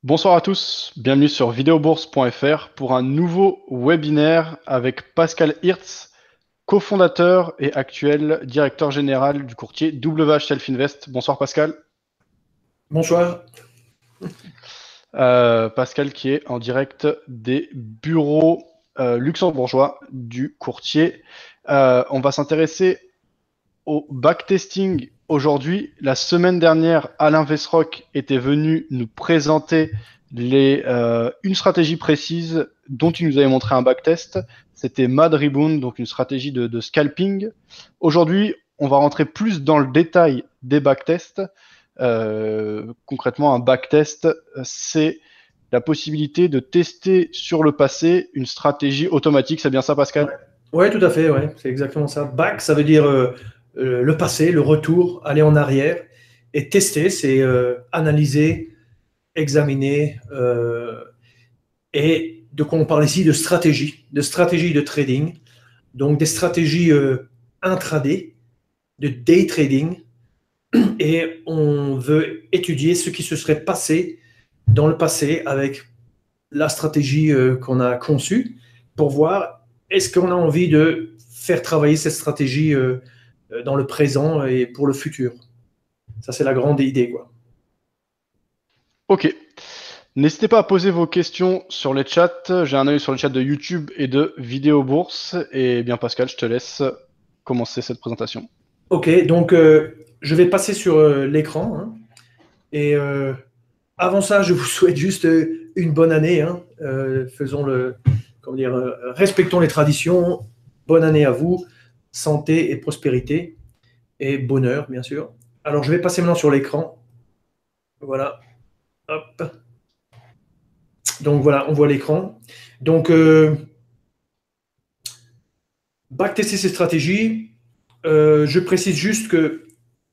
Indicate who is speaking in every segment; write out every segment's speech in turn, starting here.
Speaker 1: Bonsoir à tous, bienvenue sur videobourse.fr pour un nouveau webinaire avec Pascal Hirtz, cofondateur et actuel directeur général du courtier WH Self Invest. Bonsoir Pascal.
Speaker 2: Bonsoir.
Speaker 1: Pascal qui est en direct des bureaux luxembourgeois du courtier. On va s'intéresser au backtesting aujourd'hui. La semaine dernière, Alain Vesrock était venu nous présenter une stratégie précise dont il nous avait montré un backtest. C'était Mad Rebound, donc une stratégie de scalping. Aujourd'hui, on va rentrer plus dans le détail des backtests. Concrètement, un backtest, c'est la possibilité de tester sur le passé une stratégie automatique. C'est bien ça, Pascal?
Speaker 2: Ouais, tout à fait, ouais, c'est exactement ça. Back, ça veut dire le passé, le retour, aller en arrière. Et tester, c'est analyser, examiner. Et de quoi on parle ici? De stratégie de trading. Donc des stratégies intraday, de day trading. Et on veut étudier ce qui se serait passé dans le passé avec la stratégie qu'on a conçue pour voir est-ce qu'on a envie de faire travailler cette stratégie dans le présent et pour le futur. Ça, c'est la grande idée, quoi.
Speaker 1: Ok. N'hésitez pas à poser vos questions sur les chats. J'ai un œil sur le chat de YouTube et de Vidéo Bourse. Et bien, Pascal, je te laisse commencer cette présentation.
Speaker 2: Ok, donc je vais passer sur l'écran, hein. Et avant ça, je vous souhaite juste une bonne année, hein. Comment dire, respectons les traditions. Bonne année à vous, santé et prospérité et bonheur, bien sûr. Alors, je vais passer maintenant sur l'écran. Voilà. Hop. Donc voilà, on voit l'écran. Donc, backtester ces stratégies. Je précise juste que,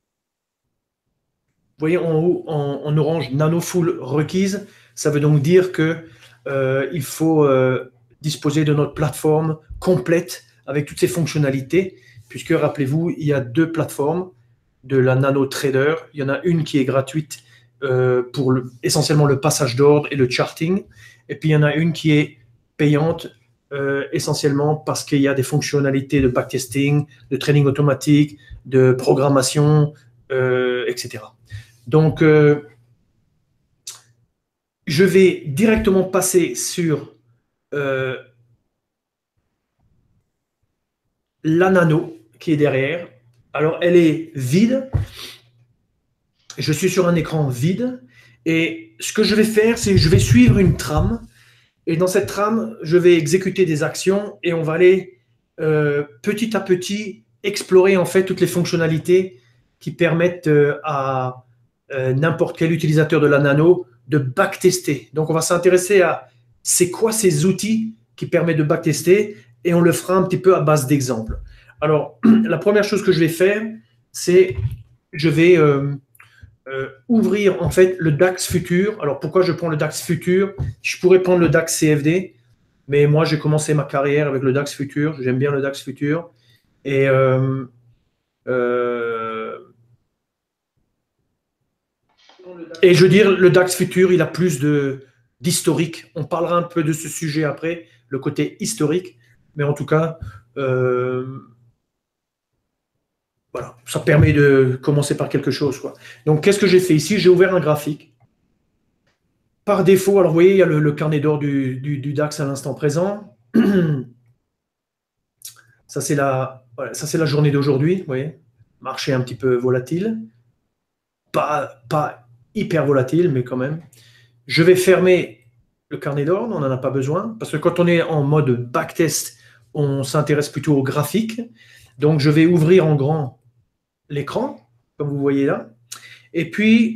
Speaker 2: vous voyez en haut, en orange, Nano Full requise. Ça veut donc dire que il faut disposer de notre plateforme complète avec toutes ses fonctionnalités, puisque rappelez-vous, il y a deux plateformes de la Nano Trader. Il y en a une qui est gratuite pour essentiellement le passage d'ordre et le charting. Et puis il y en a une qui est payante essentiellement parce qu'il y a des fonctionnalités de backtesting, de trading automatique, de programmation, etc. Donc, je vais directement passer sur la nano qui est derrière. Alors, elle est vide. Je suis sur un écran vide. Et ce que je vais faire, c'est que je vais suivre une trame. Et dans cette trame, je vais exécuter des actions et on va aller petit à petit explorer en fait toutes les fonctionnalités qui permettent à n'importe quel utilisateur de la nano de backtester. Donc on va s'intéresser à c'est quoi ces outils qui permettent de backtester et on le fera un petit peu à base d'exemples. Alors la première chose que je vais faire, c'est je vais ouvrir en fait le DAX futur. Alors pourquoi je prends le DAX futur? Je pourrais prendre le DAX CFD, mais moi j'ai commencé ma carrière avec le DAX futur. J'aime bien le DAX futur. Et euh, et je veux dire, le DAX futur, il a plus d'historique. On parlera un peu de ce sujet après, le côté historique. Mais en tout cas, voilà, ça permet de commencer par quelque chose, quoi. Donc, qu'est-ce que j'ai fait ici? J'ai ouvert un graphique. Par défaut, alors vous voyez, il y a le carnet d'or du DAX à l'instant présent. Ça, c'est voilà, ça, c'est la journée d'aujourd'hui. Vous voyez, marché un petit peu volatile. Pas hyper volatile, mais quand même. Je vais fermer le carnet d'or, on n'en a pas besoin, parce que quand on est en mode backtest, on s'intéresse plutôt au graphique. Donc, je vais ouvrir en grand l'écran, comme vous voyez là. Et puis,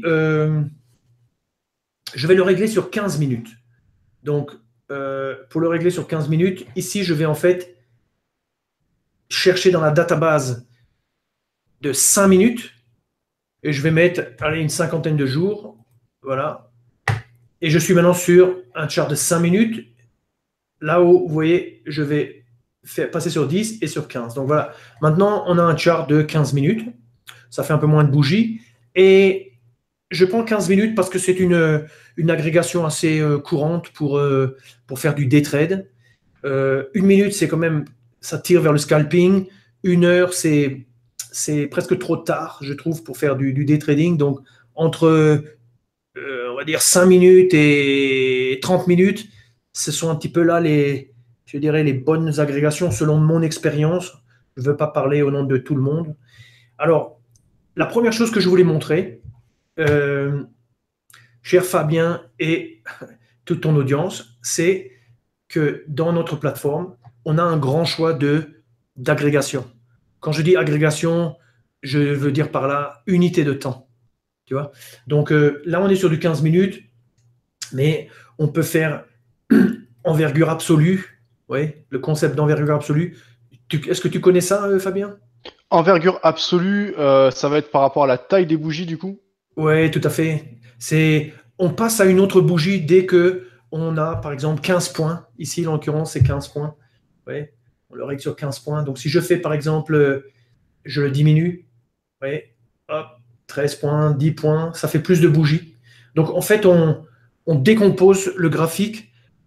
Speaker 2: je vais le régler sur 15 minutes. Donc, pour le régler sur 15 minutes, ici, je vais en fait chercher dans la database de 5 minutes et je vais mettre allez, une cinquantaine de jours. Voilà. Et je suis maintenant sur un chart de 5 minutes. Là-haut, vous voyez, je vais passer sur 10 et sur 15. Donc voilà, maintenant, on a un chart de 15 minutes. Ça fait un peu moins de bougies. Et je prends 15 minutes parce que c'est une agrégation assez courante pour faire du day trade. 1 minute, c'est quand même, ça tire vers le scalping. 1 heure, c'est presque trop tard, je trouve, pour faire du day trading. Donc, entre, on va dire, 5 minutes et 30 minutes, ce sont un petit peu là je dirais, les bonnes agrégations selon mon expérience. Je ne veux pas parler au nom de tout le monde. Alors, la première chose que je voulais montrer, euh, cher Fabien et toute ton audience, c'est que dans notre plateforme, on a un grand choix d'agrégation. Quand je dis agrégation, je veux dire par là unité de temps. Tu vois? Donc là, on est sur du 15 minutes, mais on peut faire envergure absolue. Oui, le concept d'envergure absolue. Est-ce que tu connais ça, Fabien?
Speaker 1: Envergure absolue, ça va être par rapport à la taille des bougies, du coup?
Speaker 2: Oui, tout à fait. On passe à une autre bougie dès que on a, par exemple, 15 points. Ici, en l'occurrence, c'est 15 points. Ouais, on le règle sur 15 points. Donc, si je fais, par exemple, je le diminue, ouais, hop, 13 points, 10 points, ça fait plus de bougies. Donc, en fait, on décompose le graphique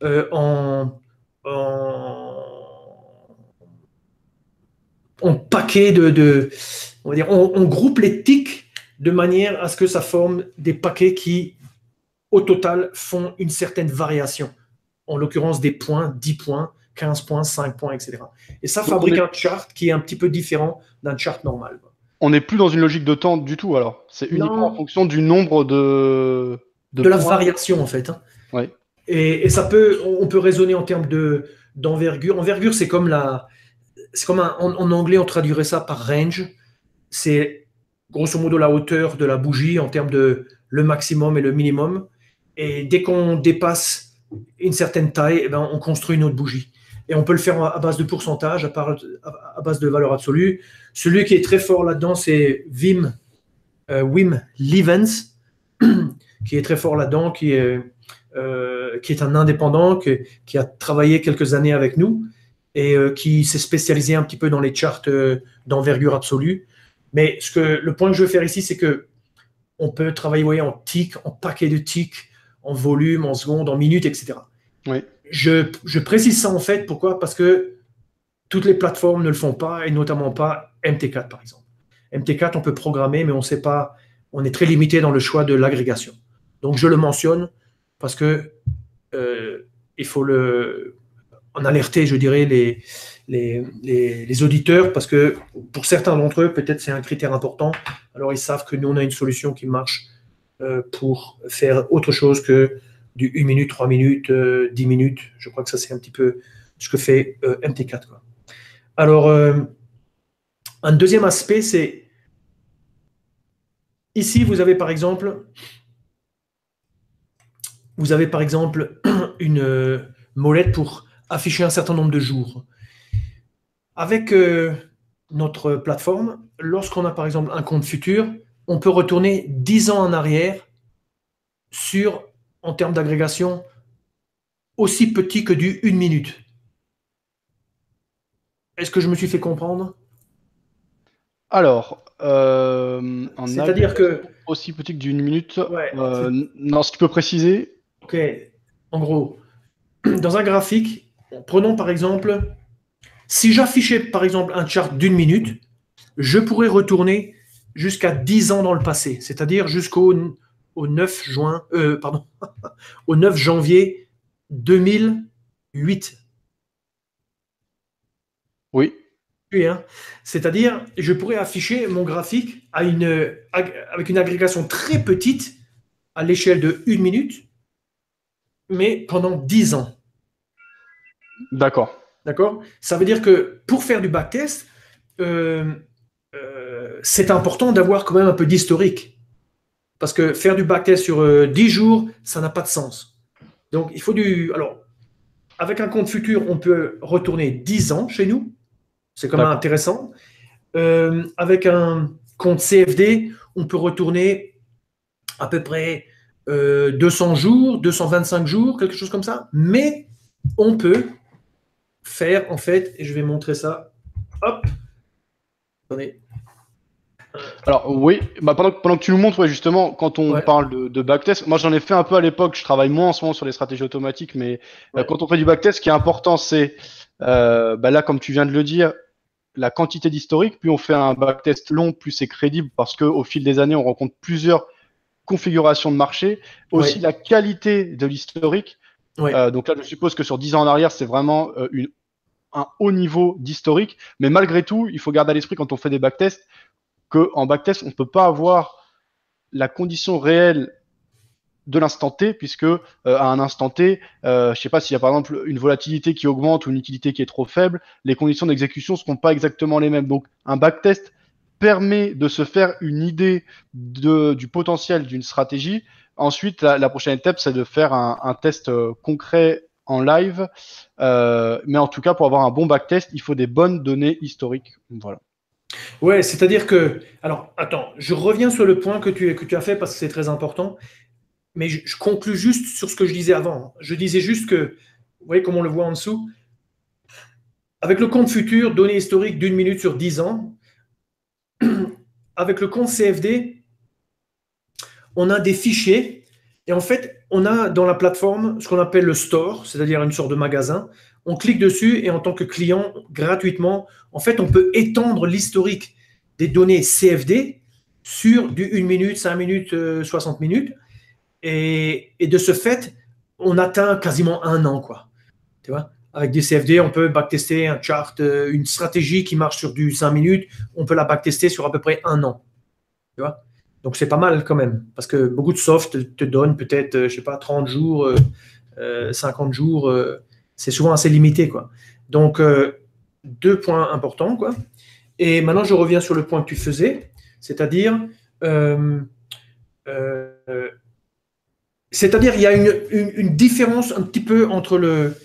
Speaker 2: en, en paquets on va dire, on groupe les tics de manière à ce que ça forme des paquets qui, au total, font une certaine variation. En l'occurrence, des points, 10 points, 15 points, 5 points, etc. Et ça
Speaker 1: Donc
Speaker 2: fabrique un chart qui est un petit peu différent d'un chart normal.
Speaker 1: on n'est plus dans une logique de temps du tout, alors. C'est uniquement en
Speaker 2: Non,
Speaker 1: fonction du nombre de
Speaker 2: de la
Speaker 1: points.
Speaker 2: variation, en fait. Hein.
Speaker 1: Ouais.
Speaker 2: Et on peut raisonner en termes d'envergure. Envergure, c'est comme en anglais, on traduirait ça par range. C'est grosso modo la hauteur de la bougie en termes de le maximum et le minimum. Et dès qu'on dépasse une certaine taille, eh ben, on construit une autre bougie. Et on peut le faire à base de pourcentage, à base de valeur absolue. Celui qui est très fort là-dedans, c'est Wim Levens, qui est très fort là-dedans, qui est un indépendant, qui a travaillé quelques années avec nous et qui s'est spécialisé un petit peu dans les charts d'envergure absolue. Mais le point que je veux faire ici, c'est que on peut travailler en tick, en paquet de ticks, en volume, en secondes, en minutes, etc.
Speaker 1: Oui.
Speaker 2: Je précise ça en fait, pourquoi? Parce que toutes les plateformes ne le font pas, et notamment pas MT4 par exemple. MT4, on peut programmer, mais on sait pas, on est très limité dans le choix de l'agrégation. Donc je le mentionne parce que il faut en alerter, je dirais, les auditeurs, parce que pour certains d'entre eux, peut-être c'est un critère important. Alors ils savent que nous, on a une solution qui marche pour faire autre chose que du 1 minute, 3 minutes, 10 minutes. Je crois que ça, c'est un petit peu ce que fait MT4. Quoi. Alors, un deuxième aspect, c'est ici, vous avez par exemple une molette pour afficher un certain nombre de jours. Avec notre plateforme, lorsqu'on a par exemple un compte futur, on peut retourner 10 ans en arrière en termes d'agrégation, aussi petit que du 1 minute. Est-ce que je me suis fait comprendre?
Speaker 1: Alors, en
Speaker 2: C'est-à-dire
Speaker 1: agrégation
Speaker 2: que,
Speaker 1: aussi petit que d'une minute,
Speaker 2: ouais,
Speaker 1: non, si tu peux préciser.
Speaker 2: ok, en gros, dans un graphique, prenons par exemple, si j'affichais par exemple un chart d'1 minute, je pourrais retourner jusqu'à 10 ans dans le passé, c'est-à-dire au 9 juin, pardon, au 9 janvier 2008.
Speaker 1: Oui,
Speaker 2: Oui, hein. C'est-à-dire, je pourrais afficher mon graphique avec une agrégation très petite à l'échelle de 1 minute, mais pendant 10 ans.
Speaker 1: d'accord.
Speaker 2: D'accord? Ça veut dire que pour faire du backtest, euh, c'est important d'avoir quand même un peu d'historique. Parce que faire du backtest sur 10 jours, ça n'a pas de sens. Donc, il faut du. Alors, avec un compte futur, on peut retourner 10 ans chez nous. C'est quand même
Speaker 1: D'accord.
Speaker 2: intéressant. Avec un compte CFD, on peut retourner à peu près 200 jours, 225 jours, quelque chose comme ça. Mais on peut faire, en fait, et je vais montrer ça. Hop. Attendez.
Speaker 1: Alors oui, bah, pendant que tu nous montres, ouais, justement, quand on
Speaker 2: Ouais,
Speaker 1: parle de backtest, moi j'en ai fait un peu à l'époque, je travaille moins en ce moment sur les stratégies automatiques, mais
Speaker 2: ouais,
Speaker 1: quand on fait du backtest, ce qui est important, c'est, bah, là, comme tu viens de le dire, la quantité d'historique, puis on fait un backtest long, plus c'est crédible, parce qu'au fil des années, on rencontre plusieurs configurations de marché, aussi
Speaker 2: ouais,
Speaker 1: la qualité de l'historique.
Speaker 2: ouais.
Speaker 1: Donc là, je suppose que sur 10 ans en arrière, c'est vraiment un haut niveau d'historique, mais malgré tout, il faut garder à l'esprit quand on fait des backtests, qu'en backtest, on ne peut pas avoir la condition réelle de l'instant T, puisque à un instant T, je ne sais pas s'il y a par exemple une volatilité qui augmente ou une utilité qui est trop faible, les conditions d'exécution ne seront pas exactement les mêmes. Donc un backtest permet de se faire une idée du potentiel d'une stratégie. Ensuite, la prochaine étape, c'est de faire un test concret en live. Mais en tout cas, pour avoir un bon backtest, il faut des bonnes données historiques. Voilà.
Speaker 2: Ouais, c'est-à-dire que. Alors, attends, je reviens sur le point que tu as fait parce que c'est très important, mais je conclus juste sur ce que je disais avant. Je disais juste que, vous voyez comme on le voit en dessous, avec le compte futur, données historiques d'une minute sur 10 ans, avec le compte CFD, on a des fichiers et en fait, on a dans la plateforme ce qu'on appelle le store, c'est-à-dire une sorte de magasin. On clique dessus et en tant que client, gratuitement, en fait, on peut étendre l'historique des données CFD sur du 1 minute, 5 minutes, 60 minutes. Et de ce fait, on atteint quasiment un an, quoi. Tu vois? Avec des CFD, on peut backtester un chart, une stratégie qui marche sur du 5 minutes, on peut la backtester sur à peu près un an. Tu vois? Donc c'est pas mal quand même, parce que beaucoup de soft te donnent peut-être, je sais pas, 30 jours, 50 jours, c'est souvent assez limité, quoi. Donc, deux points importants, quoi. Et maintenant, je reviens sur le point que tu faisais, c'est-à-dire, euh, euh, c'est-à-dire, il y a une différence un petit peu entre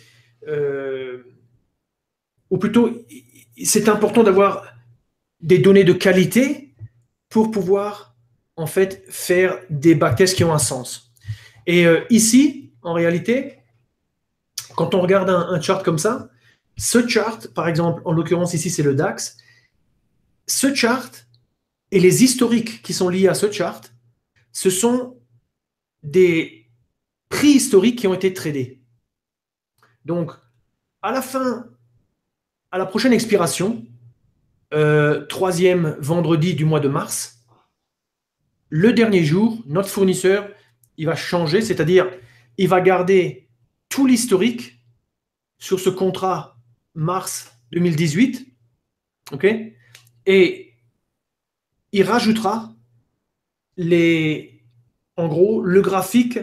Speaker 2: euh, ou plutôt, c'est important d'avoir des données de qualité pour pouvoir en fait faire des backtests qui ont un sens. Et ici, en réalité, quand on regarde un chart comme ça, ce chart, par exemple, en l'occurrence ici c'est le DAX, ce chart et les historiques qui sont liés à ce chart, ce sont des prix historiques qui ont été tradés. Donc, à la fin, à la prochaine expiration, troisième vendredi du mois de mars, le dernier jour, notre fournisseur, il va changer, c'est-à-dire il va garder tout l'historique sur ce contrat mars 2018, ok, et il rajoutera en gros, le graphique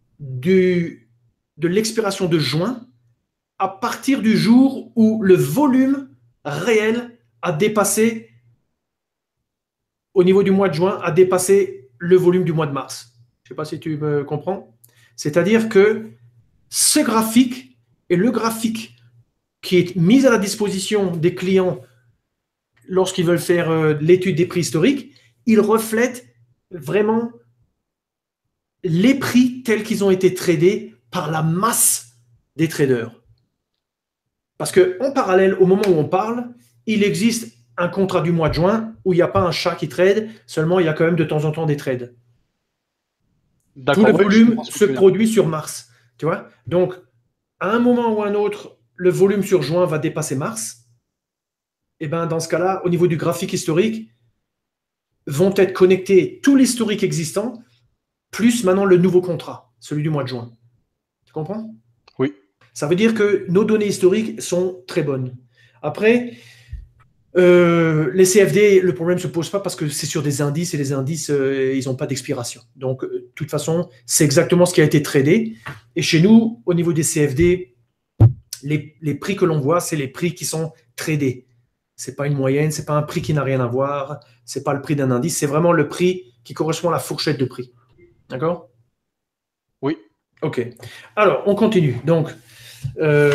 Speaker 2: de l'expiration de juin à partir du jour où le volume réel a dépassé, au niveau du mois de juin, a dépassé le volume du mois de mars. Je ne sais pas si tu me comprends. C'est-à-dire que ce graphique est le graphique qui est mis à la disposition des clients lorsqu'ils veulent faire l'étude des prix historiques. Il reflète vraiment les prix tels qu'ils ont été tradés par la masse des traders. Parce qu'en parallèle, au moment où on parle, il existe un contrat du mois de juin où il n'y a pas un chat qui trade, seulement il y a quand même de temps en temps des trades. Tout le
Speaker 1: D'accord, oui, je
Speaker 2: volume
Speaker 1: comprends ce que
Speaker 2: se
Speaker 1: tu veux dire.
Speaker 2: produit sur mars. Tu vois? Donc, à un moment ou à un autre, le volume sur juin va dépasser mars. Et bien, dans ce cas-là, au niveau du graphique historique, vont être connectés tout l'historique existant, plus maintenant le nouveau contrat, celui du mois de juin. Tu comprends?
Speaker 1: Oui.
Speaker 2: Ça veut dire que nos données historiques sont très bonnes. Après, les CFD, le problème ne se pose pas parce que c'est sur des indices et les indices, ils n'ont pas d'expiration. Donc, de toute façon, c'est exactement ce qui a été tradé. Et chez nous, au niveau des CFD, les prix que l'on voit, c'est les prix qui sont tradés. Ce n'est pas une moyenne, ce n'est pas un prix qui n'a rien à voir, ce n'est pas le prix d'un indice, c'est vraiment le prix qui correspond à la fourchette de prix. D'accord?
Speaker 1: Oui.
Speaker 2: OK. Alors, on continue. Donc, euh,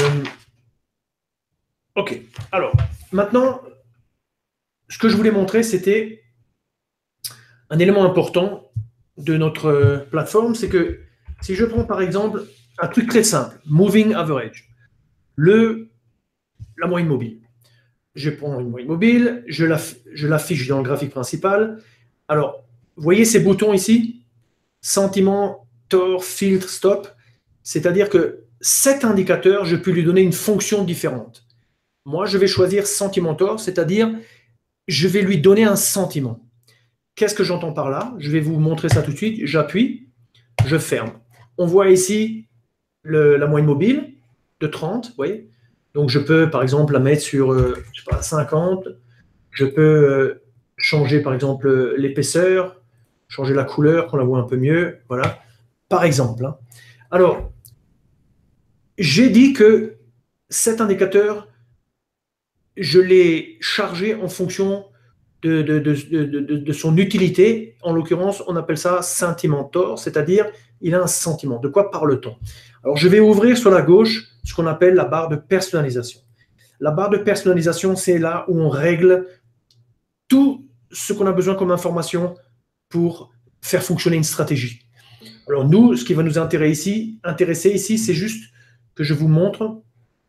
Speaker 2: OK. Alors, maintenant, ce que je voulais montrer, c'était un élément important de notre plateforme, c'est que si je prends par exemple un truc très simple, moving average, la moyenne mobile. je prends une moyenne mobile, je l'affiche dans le graphique principal. Alors, vous voyez ces boutons ici? Sentiment, tort, filtre, stop. C'est-à-dire que cet indicateur, je peux lui donner une fonction différente. Moi, je vais choisir sentiment tort, c'est-à-dire je vais lui donner un sentiment. Qu'est-ce que j'entends par là? Je vais vous montrer ça tout de suite. J'appuie, je ferme. On voit ici la moyenne mobile de 30, vous voyez. Donc, je peux, par exemple, la mettre sur je sais pas, 50. Je peux changer, par exemple, l'épaisseur, changer la couleur, qu'on la voit un peu mieux. Voilà, par exemple. Hein. Alors, j'ai dit que cet indicateur, je l'ai chargé en fonction de son utilité. En l'occurrence, on appelle ça sentimentor, c'est-à-dire il a un sentiment. De quoi parle-t-on? Alors, je vais ouvrir sur la gauche ce qu'on appelle la barre de personnalisation. La barre de personnalisation, c'est là où on règle tout ce qu'on a besoin comme information pour faire fonctionner une stratégie. Alors nous, ce qui va nous intéresser ici, c'est juste que je vous montre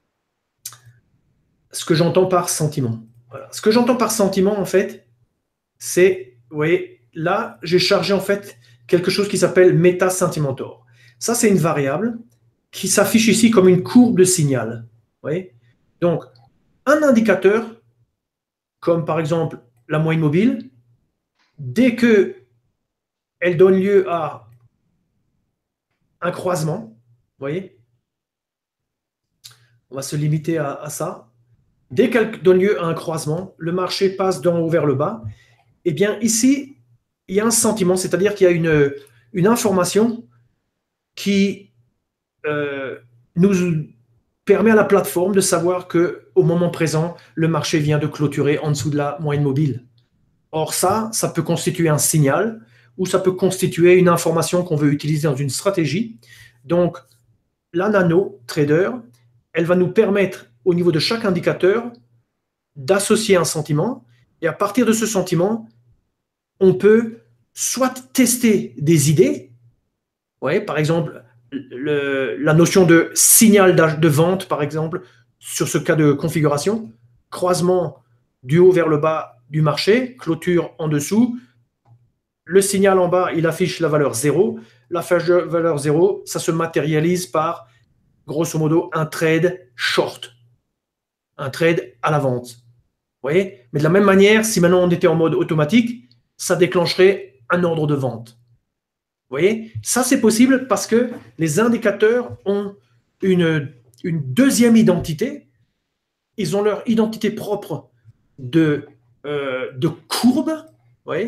Speaker 2: ce que j'entends par sentiment. Voilà. Ce que j'entends par sentiment, en fait, c'est, vous voyez, là, j'ai chargé en fait quelque chose qui s'appelle méta-sentimentor. Ça, c'est une variable qui s'affiche ici comme une courbe de signal. Vous voyez. Donc, un indicateur, comme par exemple la moyenne mobile, dès que elle donne lieu à un croisement, vous voyez, on va se limiter à ça. Dès qu'elle donne lieu à un croisement, le marché passe d'en haut vers le bas. Eh bien, ici, il y a un sentiment, c'est-à-dire qu'il y a une information qui nous permet à la plateforme de savoir qu'au moment présent, le marché vient de clôturer en dessous de la moyenne mobile. Or, ça peut constituer un signal ou ça peut constituer une information qu'on veut utiliser dans une stratégie. Donc, la nano trader, elle va nous permettre, au niveau de chaque indicateur, d'associer un sentiment. Et à partir de ce sentiment, on peut soit tester des idées, ouais, par exemple, la notion de signal de vente, par exemple, sur ce cas de configuration, croisement du haut vers le bas du marché, clôture en dessous, le signal en bas, il affiche la valeur 0. La valeur 0, ça se matérialise par, grosso modo, un trade short, un trade à la vente. Vous voyez? Mais de la même manière, si maintenant on était en mode automatique, ça déclencherait un ordre de vente. Vous voyez? Ça, c'est possible parce que les indicateurs ont une deuxième identité. Ils ont leur identité propre de courbe, vous voyez,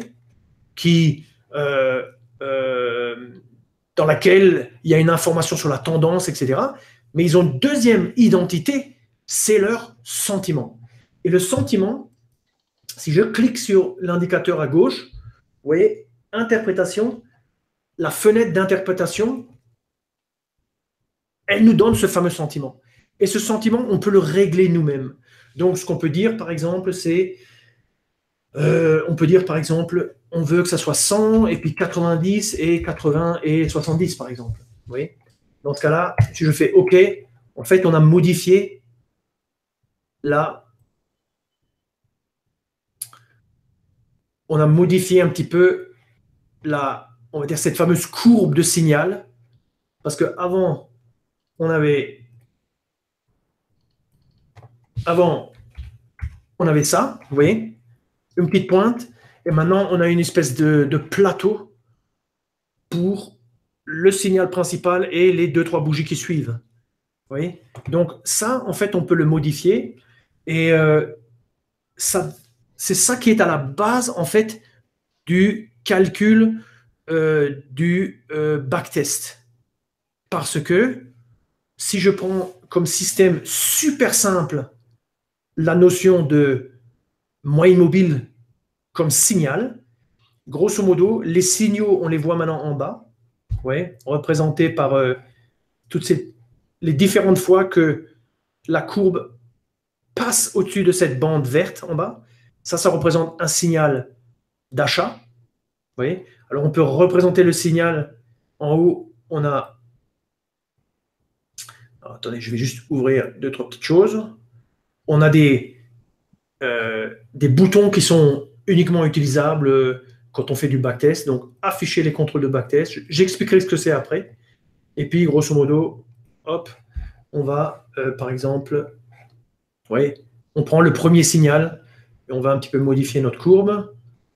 Speaker 2: dans laquelle il y a une information sur la tendance, etc. Mais ils ont une deuxième identité, c'est leur sentiment. Et le sentiment, si je clique sur l'indicateur à gauche, vous voyez, interprétation, la fenêtre d'interprétation, elle nous donne ce fameux sentiment. Et ce sentiment, on peut le régler nous-mêmes. Donc, ce qu'on peut dire, par exemple, c'est, on peut dire, par exemple, on veut que ça soit 100, et puis 90, et 80, et 70, par exemple. Vous voyez? Dans ce cas-là, si je fais OK, en fait, on a modifié on a modifié un petit peu on va dire, cette fameuse courbe de signal, parce qu'avant, on avait ça, vous voyez, une petite pointe, et maintenant, on a une espèce de plateau pour le signal principal et les 2-3 bougies qui suivent. Vous voyez? Donc, ça, en fait, on peut le modifier, et c'est ça qui est à la base, en fait, du calcul du backtest. Parce que si je prends comme système super simple la notion de moyenne mobile comme signal, grosso modo, les signaux, on les voit maintenant en bas, ouais, représentés par toutes les différentes fois que la courbe passe au-dessus de cette bande verte en bas. Ça représente un signal d'achat. Vous voyez? Alors, on peut représenter le signal en haut. On a... Alors, attendez, je vais juste ouvrir 2-3 petites choses. On a des des boutons qui sont uniquement utilisables quand on fait du backtest. Donc, afficher les contrôles de backtest. J'expliquerai ce que c'est après. Et puis, grosso modo, hop, on va, par exemple, ouais, on prend le premier signal et on va un petit peu modifier notre courbe.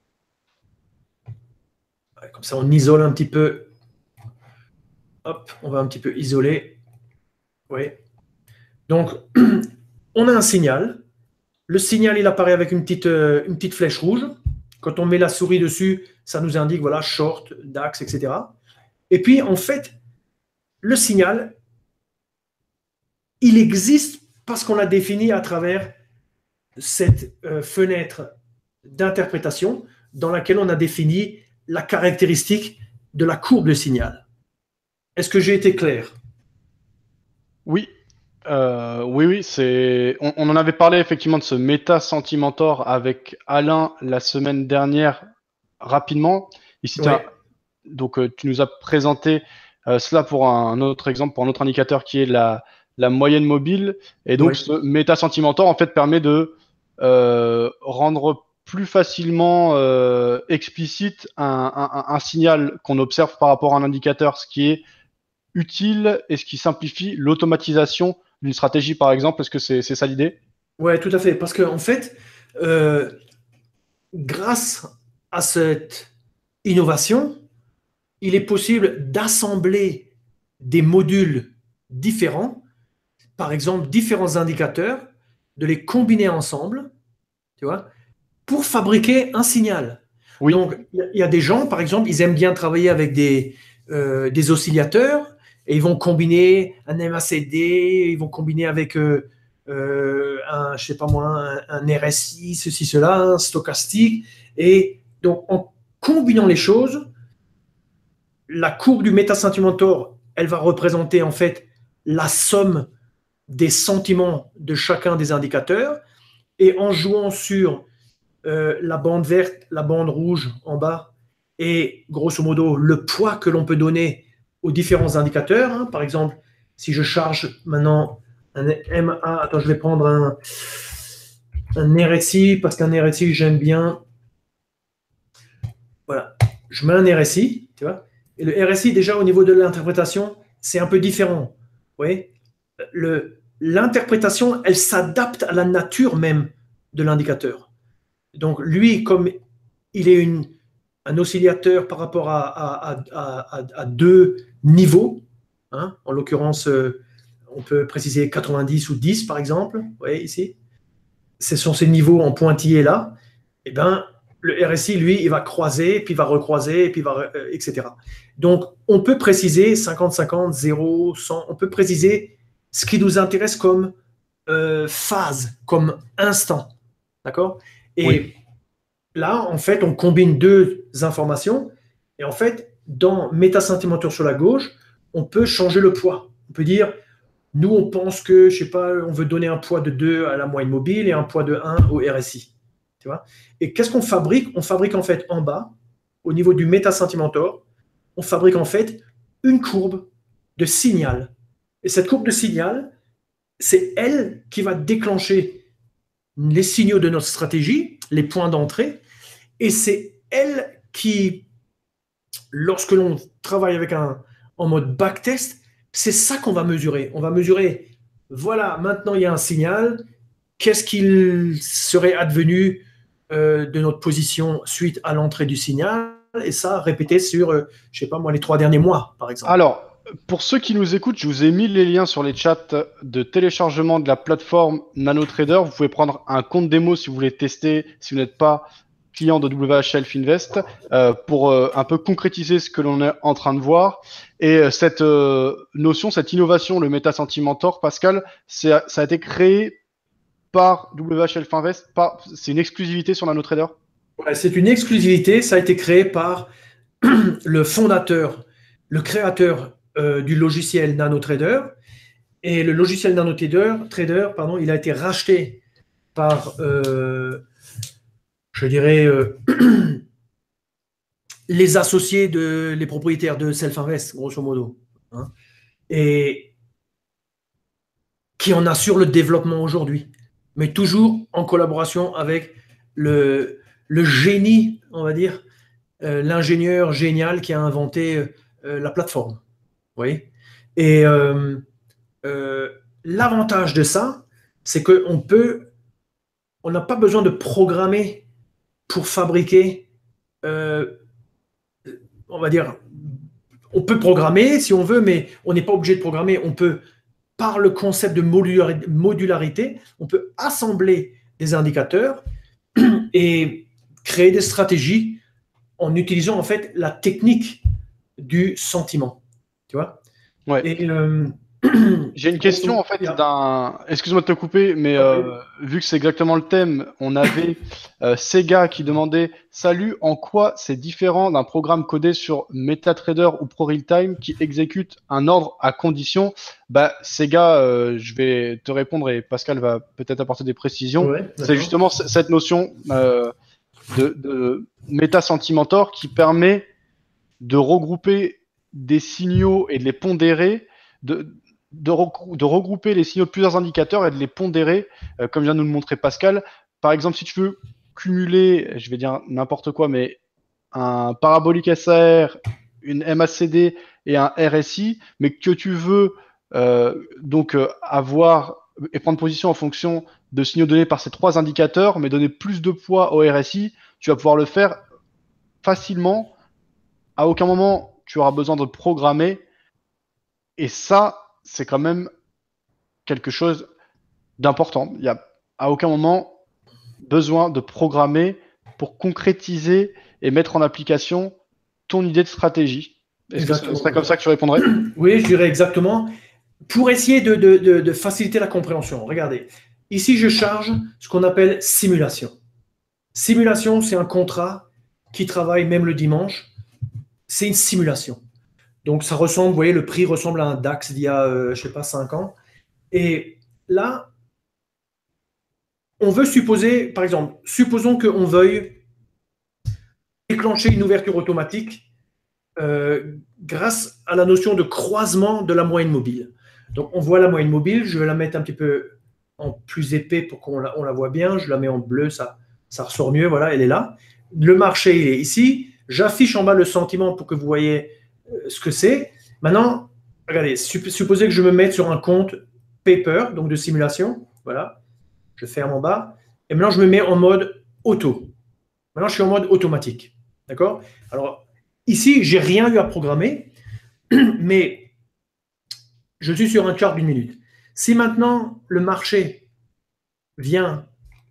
Speaker 2: Comme ça, on isole un petit peu. Hop, on va un petit peu isoler. Oui. Donc, on a un signal. Le signal, il apparaît avec une petite flèche rouge. Quand on met la souris dessus, ça nous indique, voilà, short, DAX, etc. Et puis, en fait, le signal, il existe parce qu'on l'a défini à travers cette fenêtre d'interprétation dans laquelle on a défini la caractéristique de la courbe de signal. Est-ce que j'ai été clair?
Speaker 1: Oui, oui, on en avait parlé effectivement de ce Meta Sentimentor avec Alain la semaine dernière rapidement. Ici,
Speaker 2: Ouais.
Speaker 1: donc, tu nous as présenté cela pour un autre exemple, pour un autre indicateur qui est la moyenne mobile. Et donc,
Speaker 2: Ouais.
Speaker 1: ce Meta Sentimentor, en fait, permet de rendre plus facilement explicite un signal qu'on observe par rapport à un indicateur, ce qui est utile et ce qui simplifie l'automatisation d'une stratégie, par exemple. Est-ce que c'est ça l'idée?
Speaker 2: Ouais, tout à fait. Parce qu'en fait, euh, grâce à cette innovation, il est possible d'assembler des modules différents, par exemple différents indicateurs, de les combiner ensemble, tu vois, pour fabriquer un signal.
Speaker 1: Oui,
Speaker 2: Donc, il y a des gens, par exemple, ils aiment bien travailler avec des oscillateurs et ils vont combiner un MACD, ils vont combiner avec je sais pas moi, un RSI, ceci, cela, un stochastique. Et donc, en combinant les choses, la courbe du métasentimentor, elle va représenter en fait la somme des sentiments de chacun des indicateurs. Et en jouant sur la bande verte, la bande rouge en bas, et grosso modo le poids que l'on peut donner aux différents indicateurs. Hein. Par exemple, si je charge maintenant un MA, attends, je vais prendre un RSI, parce qu'un RSI, j'aime bien. Voilà, je mets un RSI, tu vois. Et le RSI, déjà, au niveau de l'interprétation, c'est un peu différent. Vous voyez, l'interprétation, elle s'adapte à la nature même de l'indicateur. Donc, lui, comme il est un oscillateur par rapport à deux niveaux, hein, en l'occurrence, on peut préciser 90 ou 10, par exemple, vous voyez ici, ce sont ces niveaux en pointillés là, et ben, le RSI, lui, il va croiser, puis il va recroiser, puis il va, etc. Donc, on peut préciser 50-50, 0, 100, on peut préciser ce qui nous intéresse comme phase, comme instant. D'accord?
Speaker 1: oui.
Speaker 2: Et là, en fait, on combine deux informations. Et en fait, dans métasentimenteur sur la gauche, on peut changer le poids. On peut dire, nous, on pense que, je sais pas, on veut donner un poids de 2 à la moyenne mobile et un poids de 1 au RSI. Tu vois? Et qu'est-ce qu'on fabrique? On fabrique en fait en bas, au niveau du métasentimentor, on fabrique en fait une courbe de signal. Et cette courbe de signal, c'est elle qui va déclencher les signaux de notre stratégie, les points d'entrée, et c'est elle qui, lorsque l'on travaille en mode backtest, c'est ça qu'on va mesurer. On va mesurer, voilà, maintenant il y a un signal, qu'est-ce qu'il serait advenu de notre position suite à l'entrée du signal, et ça répété sur, je sais pas moi, les 3 derniers mois, par exemple.
Speaker 1: Alors, pour ceux qui nous écoutent, je vous ai mis les liens sur les chats de téléchargement de la plateforme NanoTrader. Vous pouvez prendre un compte démo si vous voulez tester, si vous n'êtes pas client de WHL Finvest, pour un peu concrétiser ce que l'on est en train de voir. Et cette notion, cette innovation, le Métasentimentor, Pascal, ça a été créé par WHL Finvest. C'est une exclusivité sur NanoTrader?
Speaker 2: Ouais, c'est une exclusivité, ça a été créé par le fondateur, le créateur du logiciel NanoTrader. Et le logiciel NanoTrader, pardon, il a été racheté par, je dirais, les associés les propriétaires de Self-Invest, grosso modo. Hein, et qui en assure le développement aujourd'hui. mais toujours en collaboration avec le génie, on va dire, l'ingénieur génial qui a inventé la plateforme. Vous voyez? Et l'avantage de ça, c'est on n'a pas besoin de programmer pour fabriquer, on va dire, on peut programmer si on veut, mais on n'est pas obligé de programmer. On peut, par le concept de modularité, on peut assembler des indicateurs et créer des stratégies en utilisant en fait la technique du sentiment. Tu vois?
Speaker 1: Ouais.
Speaker 2: Et
Speaker 1: j'ai une question en fait excuse-moi de te couper, mais vu que c'est exactement le thème, on avait Sega qui demandait salut, en quoi c'est différent d'un programme codé sur MetaTrader ou ProRealTime qui exécute un ordre à condition? Bah Sega, je vais te répondre et Pascal va peut-être apporter des précisions.
Speaker 2: Ouais,
Speaker 1: c'est justement cette notion de MetaSentimentor qui permet de regrouper des signaux et de les pondérer, de regrouper les signaux de plusieurs indicateurs et de les pondérer, comme vient de nous le montrer Pascal. Par exemple, si tu veux cumuler, je vais dire n'importe quoi, mais un parabolique SAR, une MACD et un RSI, mais que tu veux avoir et prendre position en fonction de signaux donnés par ces trois indicateurs, mais donner plus de poids au RSI, tu vas pouvoir le faire facilement. À aucun moment, tu auras besoin de programmer. Et ça, c'est quand même quelque chose d'important. Il n'y a à aucun moment besoin de programmer pour concrétiser et mettre en application ton idée de stratégie. Est-ce que ce serait comme ça que tu répondrais?
Speaker 2: Oui, je dirais exactement. Pour essayer de faciliter la compréhension, regardez. Ici, je charge ce qu'on appelle simulation. Simulation, c'est un contrat qui travaille même le dimanche. C'est une simulation. Donc, ça ressemble, vous voyez, le prix ressemble à un DAX d'il y a, je ne sais pas, 5 ans. Et là, on veut supposer, par exemple, supposons qu'on veuille déclencher une ouverture automatique grâce à la notion de croisement de la moyenne mobile. Donc, on voit la moyenne mobile, je vais la mettre un petit peu en plus épais pour qu'on la voit bien, je la mets en bleu, ça ressort mieux, voilà, elle est là. Le marché, il est ici, j'affiche en bas le sentiment pour que vous voyez ce que c'est. Maintenant, regardez, supposez que je me mette sur un compte paper, donc de simulation, voilà, je ferme en bas, et maintenant je me mets en mode auto. Maintenant, je suis en mode automatique, d'accord? Alors, ici, j'ai rien eu à programmer, mais je suis sur un chart d'une minute. Si maintenant le marché vient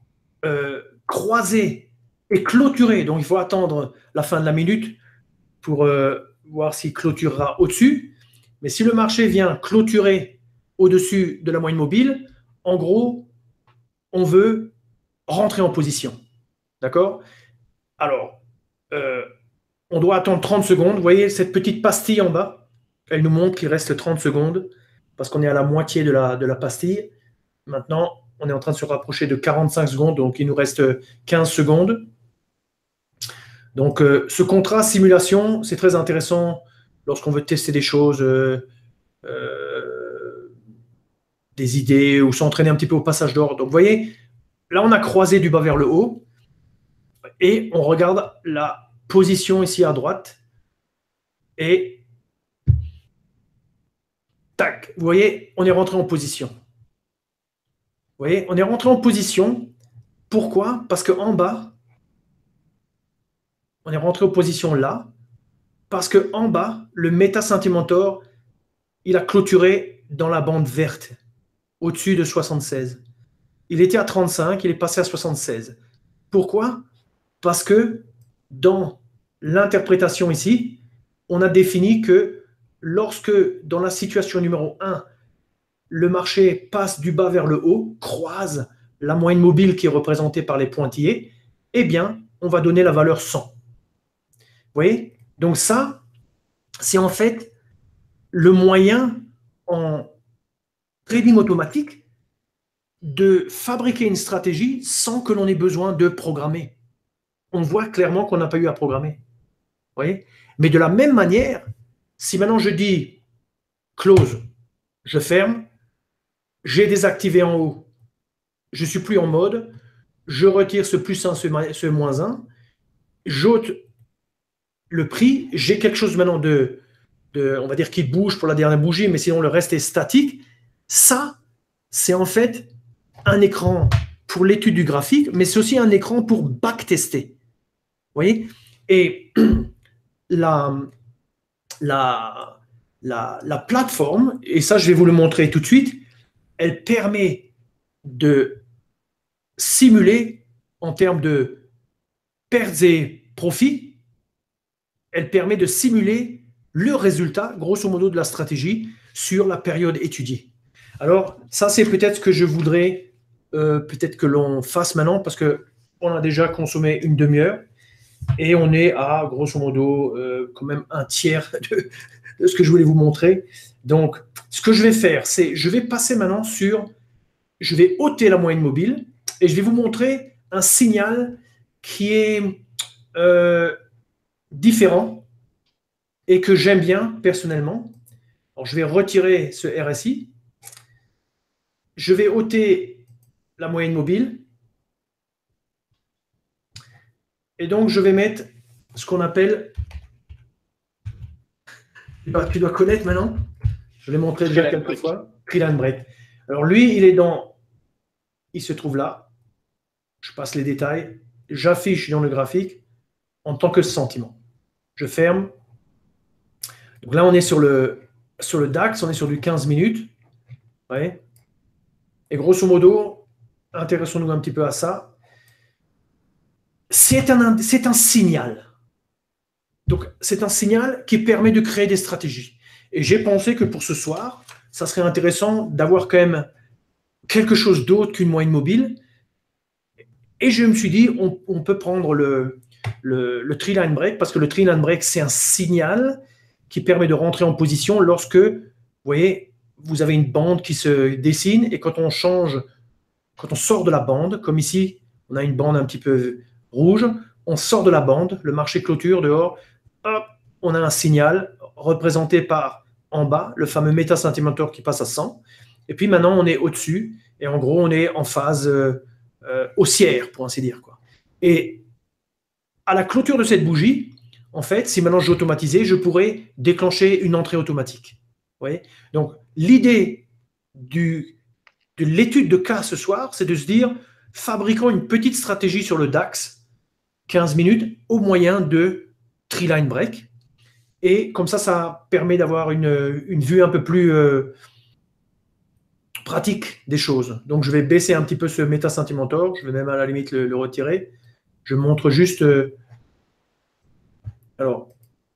Speaker 2: croiser et clôturer, donc il faut attendre la fin de la minute pour voir s'il clôturera au-dessus, mais si le marché vient clôturer au-dessus de la moyenne mobile, en gros, on veut rentrer en position. D'accord? Alors, on doit attendre 30 secondes. Vous voyez cette petite pastille en bas? Elle nous montre qu'il reste 30 secondes parce qu'on est à la moitié de la pastille. Maintenant, on est en train de se rapprocher de 45 secondes, donc il nous reste 15 secondes. Donc, ce contrat simulation, c'est très intéressant lorsqu'on veut tester des choses, des idées ou s'entraîner un petit peu au passage d'ordre. Donc, vous voyez, là, on a croisé du bas vers le haut et on regarde la position ici à droite et tac, vous voyez, on est rentré en position. Vous voyez, on est rentré en position. Pourquoi? Parce qu'en bas, on est rentré en position là, parce qu'en bas, le MetaSentimentor, il a clôturé dans la bande verte, au-dessus de 76. Il était à 35, il est passé à 76. Pourquoi? Parce que dans l'interprétation ici, on a défini que lorsque, dans la situation numéro 1, le marché passe du bas vers le haut, croise la moyenne mobile qui est représentée par les pointillés, eh bien, on va donner la valeur 100. Vous voyez? Donc ça, c'est en fait le moyen en trading automatique de fabriquer une stratégie sans que l'on ait besoin de programmer. On voit clairement qu'on n'a pas eu à programmer. Vous voyez? Mais de la même manière, si maintenant je dis close, je ferme, j'ai désactivé en haut je ne suis plus en mode, je retire ce +1, ce -1, j'ôte le prix, j'ai quelque chose maintenant on va dire, qui bouge pour la dernière bougie, mais sinon le reste est statique. Ça, c'est en fait un écran pour l'étude du graphique, mais c'est aussi un écran pour backtester. Vous voyez? Et la plateforme, et ça je vais vous le montrer tout de suite, elle permet de simuler en termes de pertes et profits, elle permet de simuler le résultat, grosso modo, de la stratégie sur la période étudiée. Alors, ça, c'est peut-être ce que je voudrais peut-être que l'on fasse maintenant, parce qu'on a déjà consommé une demi-heure et on est à, grosso modo, quand même un tiers de ce que je voulais vous montrer. Donc, ce que je vais faire, c'est je vais passer maintenant je vais ôter la moyenne mobile et je vais vous montrer un signal qui est différent et que j'aime bien personnellement. Alors, je vais retirer ce RSI. Je vais ôter la moyenne mobile. Et donc, je vais mettre ce qu'on appelle... Tu dois connaître maintenant. Je l'ai montré déjà quelques fois. Triline Break. Alors, lui, il se trouve là. Je passe les détails. J'affiche dans le graphique en tant que sentiment. Je ferme. Donc là, on est sur le DAX, on est sur du 15 minutes. Ouais. Et grosso modo, intéressons-nous un petit peu à ça. C'est un signal. Donc, c'est un signal qui permet de créer des stratégies. Et j'ai pensé que pour ce soir, ça serait intéressant d'avoir quand même quelque chose d'autre qu'une moyenne mobile. Et je me suis dit, on peut prendre le Triline Break, parce que le Triline Break, c'est un signal qui permet de rentrer en position lorsque, vous voyez, vous avez une bande qui se dessine et quand on sort de la bande, comme ici, on a une bande un petit peu rouge, on sort de la bande, le marché clôture dehors, hop, on a un signal représenté par en bas, le fameux métasentimentor qui passe à 100, et puis maintenant on est au-dessus, et en gros on est en phase haussière, pour ainsi dire, quoi. Et à la clôture de cette bougie, en fait, si maintenant j'automatisais, je pourrais déclencher une entrée automatique. Vous voyez? Donc, l'idée de l'étude de cas ce soir, c'est de se dire, fabriquons une petite stratégie sur le DAX, 15 minutes, au moyen de Triline Break. Et comme ça permet d'avoir une vue un peu plus pratique des choses. Donc, je vais baisser un petit peu ce métasentimentor. Je vais même à la limite le retirer. Je montre juste... alors...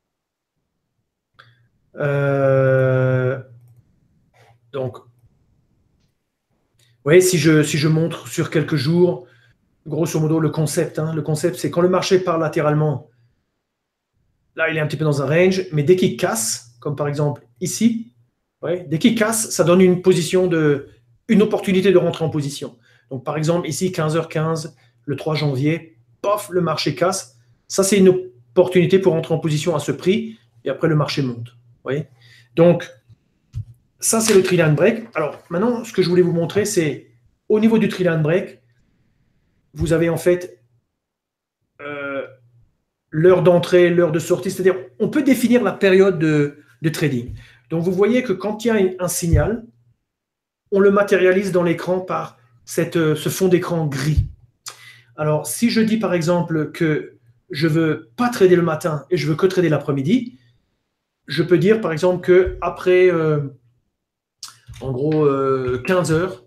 Speaker 2: donc, vous voyez, si je montre sur quelques jours, grosso modo, le concept, c'est quand le marché part latéralement, là, il est un petit peu dans un range, mais dès qu'il casse, comme par exemple ici, ouais, dès qu'il casse, ça donne une opportunité de rentrer en position. Donc, par exemple, ici, 15h15, le 3 janvier, pof, le marché casse. Ça, c'est une opportunité pour rentrer en position à ce prix, et après, le marché monte. Vous voyez? Donc, ça, c'est le Triline Break. Alors, maintenant, ce que je voulais vous montrer, c'est au niveau du Triline Break, vous avez en fait l'heure d'entrée, l'heure de sortie, c'est-à-dire on peut définir la période de trading. Donc, vous voyez que quand il y a un signal, on le matérialise dans l'écran par ce fond d'écran gris. Alors, si je dis par exemple que je ne veux pas trader le matin et je veux que trader l'après-midi, je peux dire par exemple qu'après, en gros, 15 heures,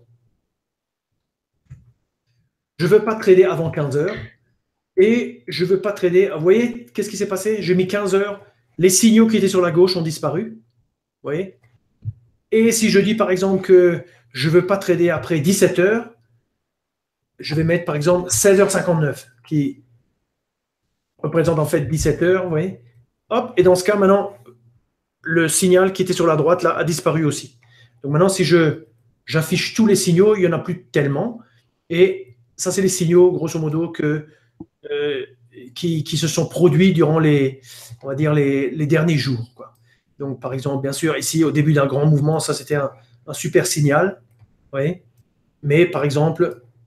Speaker 2: je ne veux pas trader avant 15 heures et je ne veux pas trader. Vous voyez, qu'est-ce qui s'est passé? J'ai mis 15 heures, les signaux qui étaient sur la gauche ont disparu. Vous voyez? Et si je dis par exemple que je ne veux pas trader après 17 heures, je vais mettre par exemple 16h59 qui représente en fait 17 heures. Vous voyez? Hop, et dans ce cas, maintenant, le signal qui était sur la droite là a disparu aussi. Donc maintenant, si j'affiche tous les signaux, il n'y en a plus tellement. Et ça, c'est les signaux, grosso modo, qui se sont produits durant on va dire les derniers jours, quoi. Donc, par exemple, bien sûr, ici, au début d'un grand mouvement, ça, c'était un super signal. Vous voyez? Mais, par exemple,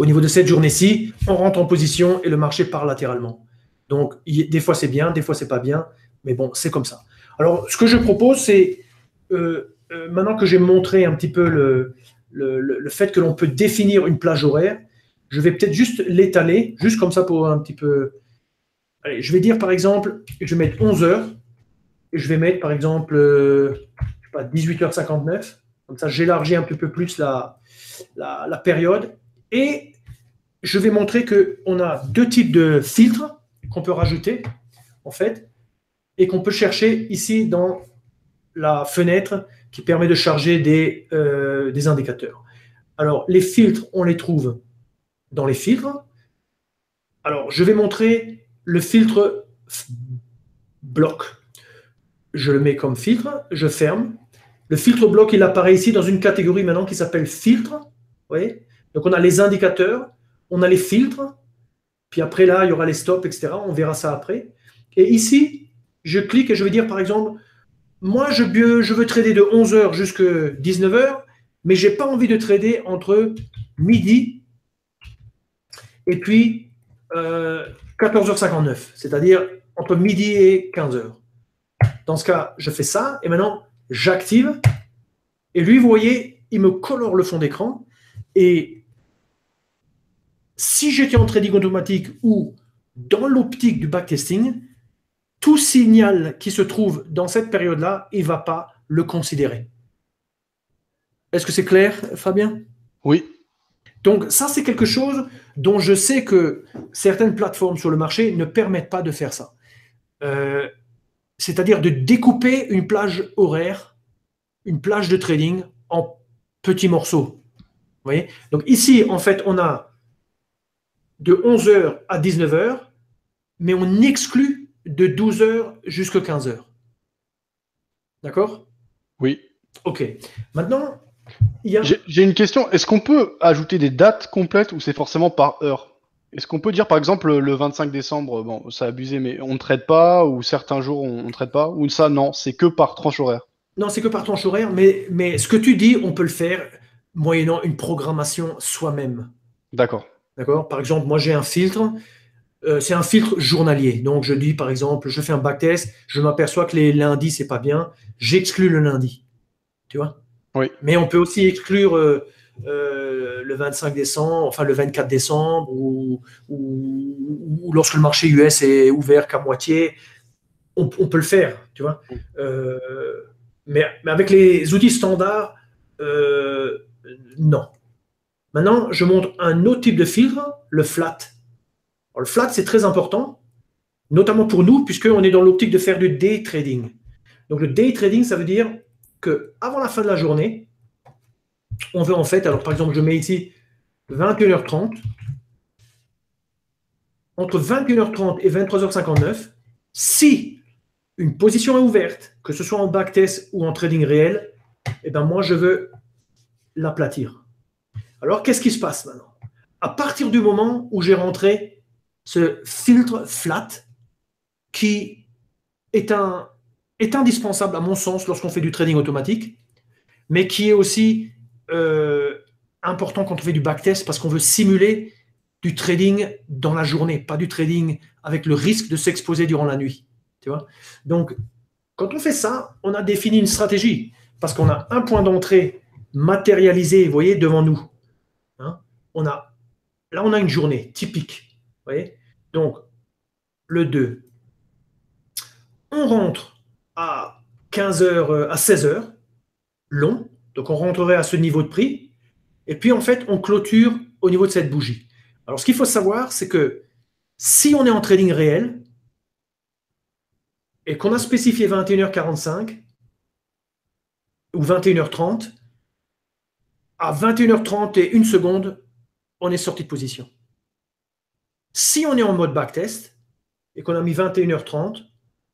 Speaker 2: Au niveau de cette journée-ci, on rentre en position et le marché part latéralement. Donc, des fois c'est bien, des fois c'est pas bien, mais bon, c'est comme ça. Alors, ce que je propose, c'est maintenant que j'ai montré un petit peu le fait que l'on peut définir une plage horaire, je vais peut-être juste l'étaler, juste comme ça pour un petit peu. Allez, je vais dire par exemple, je vais mettre 11 heures, et je vais mettre par exemple, je sais pas, 18h59. Comme ça, j'élargis un petit peu plus la période. Et je vais montrer qu'on a deux types de filtres qu'on peut rajouter, en fait, et qu'on peut chercher ici dans la fenêtre qui permet de charger des indicateurs. Alors, les filtres, on les trouve dans les filtres. Alors, je vais montrer le filtre bloc. Je le mets comme filtre, je ferme. Le filtre bloc, il apparaît ici dans une catégorie maintenant qui s'appelle filtre. Vous voyez? Donc, on a les indicateurs, on a les filtres, puis après là, il y aura les stops, etc. On verra ça après. Et ici, je clique et je vais dire, par exemple, moi, je veux trader de 11h jusqu'à 19h, mais je n'ai pas envie de trader entre midi et puis 14h59, c'est-à-dire entre midi et 15h. Dans ce cas, je fais ça et maintenant, j'active. Et lui, vous voyez, il me colore le fond d'écran. Et si j'étais en trading automatique ou dans l'optique du backtesting, tout signal qui se trouve dans cette période-là, il ne va pas le considérer. Est-ce que c'est clair, Fabien?
Speaker 1: Oui.
Speaker 2: Donc ça, c'est quelque chose dont je sais que certaines plateformes sur le marché ne permettent pas de faire ça. C'est-à-dire de découper une plage horaire, une plage de trading en petits morceaux. Vous voyez? Donc ici, en fait, on a de 11h à 19h, mais on exclut de 12h jusqu'à 15h. D'accord?
Speaker 1: Oui.
Speaker 2: Ok. Maintenant, il y a...
Speaker 1: J'ai une question. Est-ce qu'on peut ajouter des dates complètes ou c'est forcément par heure? Est-ce qu'on peut dire par exemple le 25 décembre, bon, c'est abusé, mais on ne traite pas, ou certains jours on ne traite pas, ou ça, non, c'est que par tranche horaire?
Speaker 2: Non, c'est que par tranche horaire, mais ce que tu dis, on peut le faire moyennant une programmation soi-même.
Speaker 1: D'accord.
Speaker 2: D'accord? Par exemple, moi j'ai un filtre, c'est un filtre journalier. Donc je dis par exemple, je fais un backtest, je m'aperçois que les lundis c'est pas bien, j'exclus le lundi. Tu vois?
Speaker 1: Oui.
Speaker 2: Mais on peut aussi exclure le 25 décembre, enfin le 24 décembre, ou lorsque le marché US est ouvert qu'à moitié, on peut le faire, tu vois. Mais avec les outils standards, non. Maintenant, je montre un autre type de filtre, le flat. Alors, le flat, c'est très important, notamment pour nous, puisqu'on est dans l'optique de faire du day trading. Donc, le day trading, ça veut dire qu'avant la fin de la journée, on veut en fait, alors par exemple, je mets ici 21h30, entre 21h30 et 23h59, si une position est ouverte, que ce soit en backtest ou en trading réel, eh ben moi, je veux l'aplatir. Alors, qu'est-ce qui se passe maintenant? À partir du moment où j'ai rentré ce filtre flat, qui est indispensable à mon sens lorsqu'on fait du trading automatique, mais qui est aussi important quand on fait du backtest parce qu'on veut simuler du trading dans la journée, pas du trading avec le risque de s'exposer durant la nuit. Tu vois? Donc, quand on fait ça, on a défini une stratégie parce qu'on a un point d'entrée matérialisé, vous voyez, devant nous. Hein? Là, on a une journée typique. Vous voyez? Donc, le 2. On rentre à 15h, à 16h, long. Donc, on rentrerait à ce niveau de prix. Et puis, en fait, on clôture au niveau de cette bougie. Alors, ce qu'il faut savoir, c'est que si on est en trading réel et qu'on a spécifié 21h45 ou 21h30, à 21h30 et 1 seconde, on est sorti de position. Si on est en mode backtest et qu'on a mis 21h30,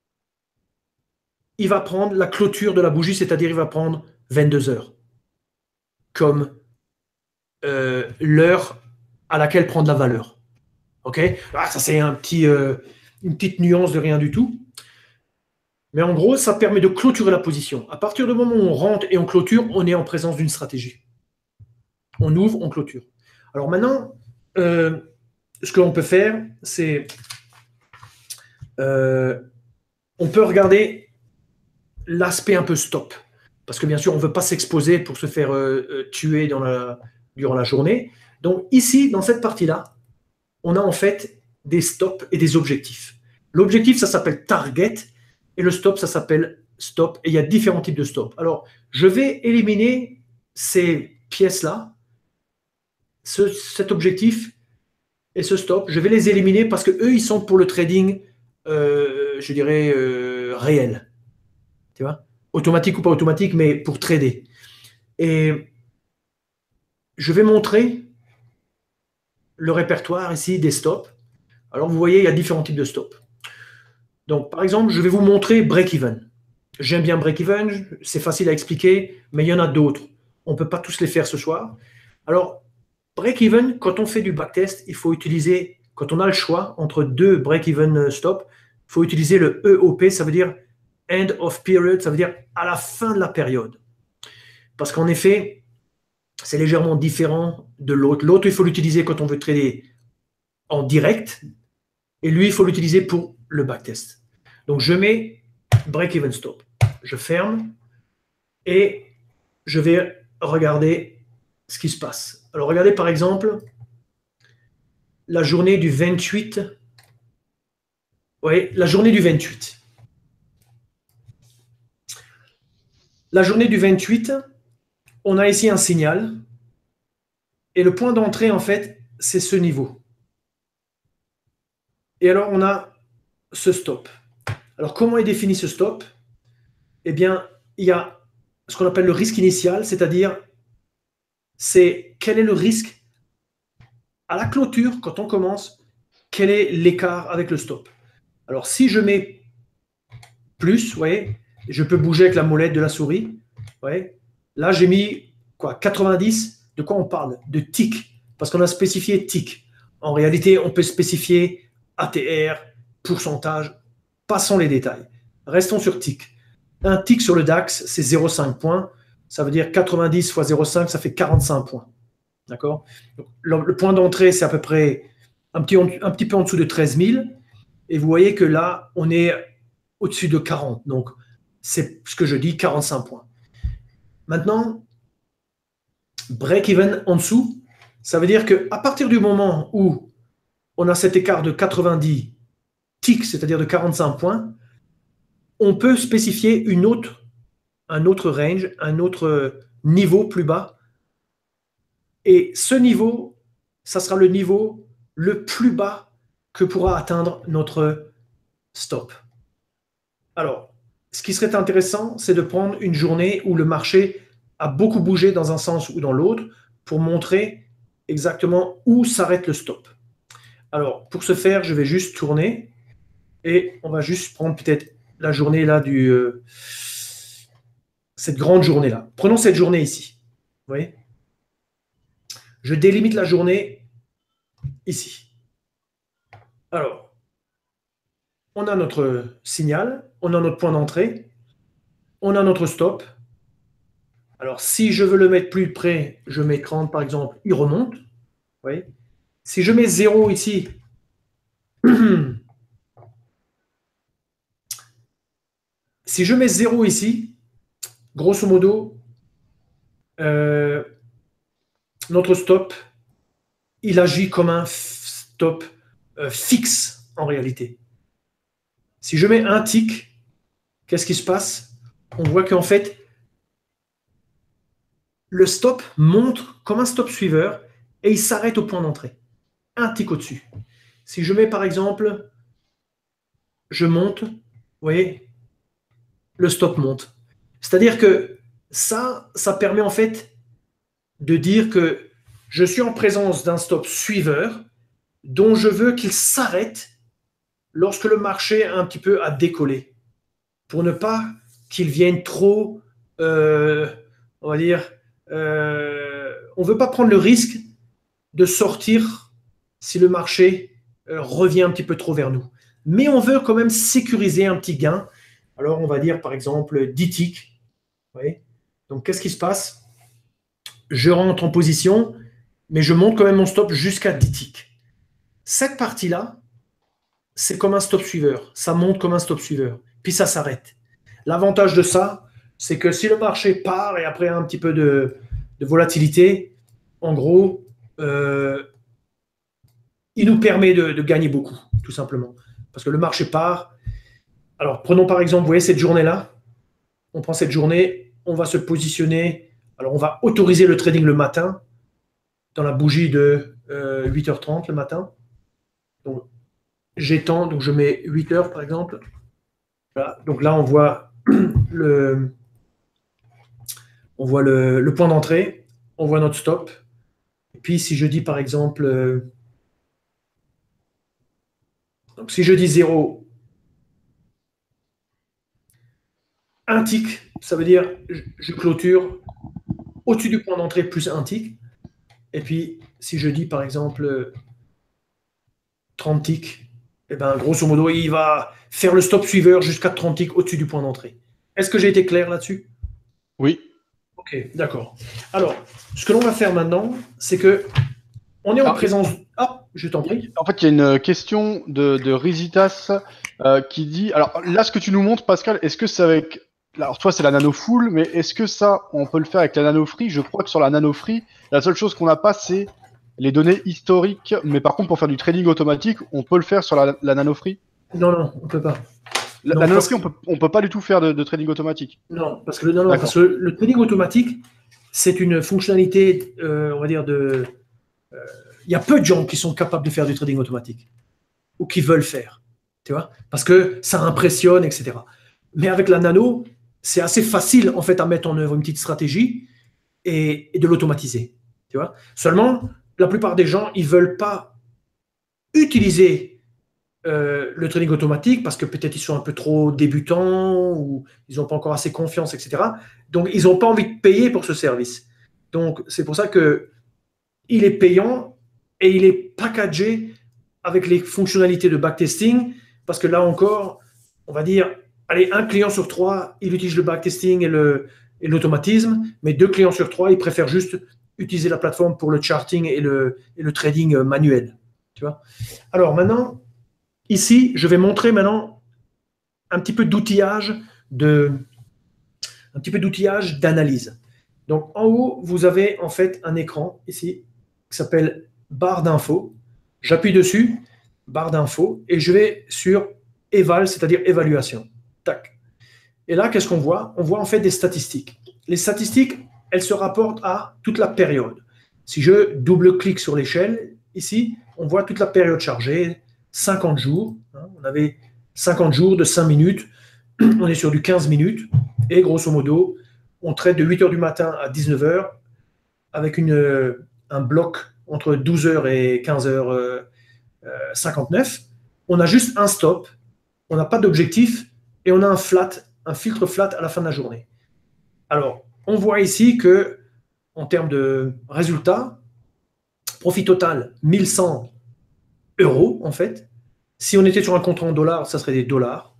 Speaker 2: il va prendre la clôture de la bougie, c'est-à-dire il va prendre 22h comme l'heure à laquelle prend de la valeur. Ok? Ça, c'est une petite nuance de rien du tout. Mais en gros, ça permet de clôturer la position. À partir du moment où on rentre et on clôture, on est en présence d'une stratégie. On ouvre, on clôture. Alors maintenant, ce que l'on peut faire, c'est on peut regarder l'aspect un peu stop. Parce que bien sûr, on ne veut pas s'exposer pour se faire tuer durant la journée. Donc ici, dans cette partie-là, on a en fait des stops et des objectifs. L'objectif, ça s'appelle target, et le stop, ça s'appelle stop, et il y a différents types de stop. Alors, je vais éliminer ces pièces-là, cet objectif et ce stop, je vais les éliminer parce que eux, ils sont pour le trading, je dirais, réel. Tu vois, automatique ou pas automatique, mais pour trader. Et je vais montrer le répertoire ici des stops. Alors, vous voyez, il y a différents types de stops. Donc, par exemple, je vais vous montrer break-even. J'aime bien break-even, c'est facile à expliquer, mais il y en a d'autres. On ne peut pas tous les faire ce soir. Alors, break-even, quand on fait du backtest, il faut utiliser, quand on a le choix entre deux break-even stop, il faut utiliser le EOP, ça veut dire end of period, ça veut dire à la fin de la période. Parce qu'en effet, c'est légèrement différent de l'autre. L'autre, il faut l'utiliser quand on veut trader en direct, et lui, il faut l'utiliser pour le backtest. Donc, je mets break-even stop. Je ferme et je vais regarder ce qui se passe. Alors, regardez par exemple la journée du 28. Oui, la journée du 28. La journée du 28, on a ici un signal. Et le point d'entrée, en fait, c'est ce niveau. Et alors, on a ce stop. Alors, comment est défini ce stop? Eh bien, il y a ce qu'on appelle le risque initial, c'est-à-dire, c'est quel est le risque à la clôture, quand on commence, quel est l'écart avec le stop. Alors, si je mets plus, vous voyez, je peux bouger avec la molette de la souris. Vous voyez, là, j'ai mis quoi, 90. De quoi on parle? De tick, parce qu'on a spécifié tick. En réalité, on peut spécifier ATR, pourcentage. Passons les détails. Restons sur tick. Un tick sur le DAX, c'est 0,5 points. Ça veut dire 90 fois 0,5, ça fait 45 points. D'accord? Le point d'entrée, c'est à peu près un petit peu en dessous de 13 000. Et vous voyez que là, on est au-dessus de 40. Donc, c'est ce que je dis, 45 points. Maintenant, break-even en dessous, ça veut dire qu'à partir du moment où on a cet écart de 90 ticks, c'est-à-dire de 45 points, on peut spécifier un autre range, un autre niveau plus bas. Et ce niveau, ça sera le niveau le plus bas que pourra atteindre notre stop. Alors, ce qui serait intéressant, c'est de prendre une journée où le marché a beaucoup bougé dans un sens ou dans l'autre pour montrer exactement où s'arrête le stop. Alors, pour ce faire, je vais juste tourner et on va juste prendre peut-être la journée là cette grande journée là. Prenons cette journée ici. Vous voyez? Je délimite la journée ici. Alors, on a notre signal, on a notre point d'entrée, on a notre stop. Alors, si je veux le mettre plus près, je mets 30 par exemple, il remonte. Vous voyez? Si je mets 0 ici, si je mets 0 ici, grosso modo, notre stop, il agit comme un stop fixe en réalité. Si je mets un tick, qu'est-ce qui se passe? On voit qu'en fait, le stop montre comme un stop suiveur et il s'arrête au point d'entrée. Un tick au-dessus. Si je mets par exemple, je monte, vous voyez, le stop monte. C'est-à-dire que ça permet en fait de dire que je suis en présence d'un stop suiveur dont je veux qu'il s'arrête lorsque le marché un petit peu a décollé, pour ne pas qu'il vienne trop, on va dire, on ne veut pas prendre le risque de sortir si le marché revient un petit peu trop vers nous. Mais on veut quand même sécuriser un petit gain. Alors, on va dire, par exemple, 10 ticks. Donc, qu'est-ce qui se passe? Je rentre en position mais je monte quand même mon stop jusqu'à 10 ticks. Cette partie-là, c'est comme un stop suiveur. Ça monte comme un stop suiveur. Puis ça s'arrête. L'avantage de ça, c'est que si le marché part et après un petit peu de volatilité, en gros, il nous permet de gagner beaucoup, tout simplement. Parce que le marché part. Alors, prenons par exemple, vous voyez cette journée-là. On prend cette journée, on va se positionner. Alors, on va autoriser le trading le matin, dans la bougie de 8h30 le matin. Donc, j'étends, donc je mets 8h par exemple. Voilà. Donc là, on voit le point d'entrée, on voit notre stop. Et puis, si je dis par exemple, donc si je dis 0, 1 tick, ça veut dire je clôture au-dessus du point d'entrée plus 1 tick. Et puis, si je dis par exemple 30 ticks, eh ben, grosso modo, il va faire le stop suiveur jusqu'à 30 ticks au-dessus du point d'entrée. Est-ce que j'ai été clair là-dessus?
Speaker 1: Oui.
Speaker 2: Ok, d'accord. Alors, ce que l'on va faire maintenant, c'est que on est en présence. Ah, je t'en prie.
Speaker 1: En fait, il y a une question de Rizitas qui dit. Alors là, ce que tu nous montres, Pascal, est-ce que c'est avec. Alors, toi, c'est la Nano Full, mais est-ce que ça, on peut le faire avec la Nano Free? Je crois que sur la Nano Free, la seule chose qu'on n'a pas, c'est les données historiques. Mais par contre, pour faire du trading automatique, on peut le faire sur la Nano Free?
Speaker 2: Non, on ne peut pas.
Speaker 1: La Nano Free, on peut pas du tout faire de trading automatique.
Speaker 2: Non, parce que le trading automatique, c'est une fonctionnalité, on va dire, il y a peu de gens qui sont capables de faire du trading automatique ou qui veulent faire, tu vois, parce que ça impressionne, etc. Mais avec la nano, c'est assez facile en fait à mettre en œuvre une petite stratégie et de l'automatiser, tu vois. Seulement, la plupart des gens, ils veulent pas utiliser le trading automatique parce que peut-être ils sont un peu trop débutants ou ils n'ont pas encore assez confiance, etc. Donc, ils n'ont pas envie de payer pour ce service. Donc, c'est pour ça que il est payant et il est packagé avec les fonctionnalités de backtesting parce que là encore, on va dire, allez, 1 client sur 3, il utilise le backtesting et l'automatisme, mais 2 clients sur 3, ils préfèrent juste utiliser la plateforme pour le charting et le trading manuel. Tu vois. Alors maintenant, ici, je vais montrer maintenant un petit peu d'outillage d'analyse. Donc en haut, vous avez en fait un écran ici qui s'appelle barre d'infos. J'appuie dessus, barre d'infos, et je vais sur éval, c'est-à-dire évaluation. Tac. Et là, qu'est-ce qu'on voit? On voit en fait des statistiques. Les statistiques, elles se rapportent à toute la période. Si je double-clique sur l'échelle, ici, on voit toute la période chargée, 50 jours. On avait 50 jours de 5 minutes. On est sur du 15 minutes. Et grosso modo, on traite de 8h du matin à 19h avec un bloc entre 12h et 15h59. On a juste un stop, on n'a pas d'objectif et on a un filtre flat à la fin de la journée. Alors, on voit ici que en termes de résultats, profit total 1100 euros en fait. Si on était sur un contrat en dollars, ça serait des dollars.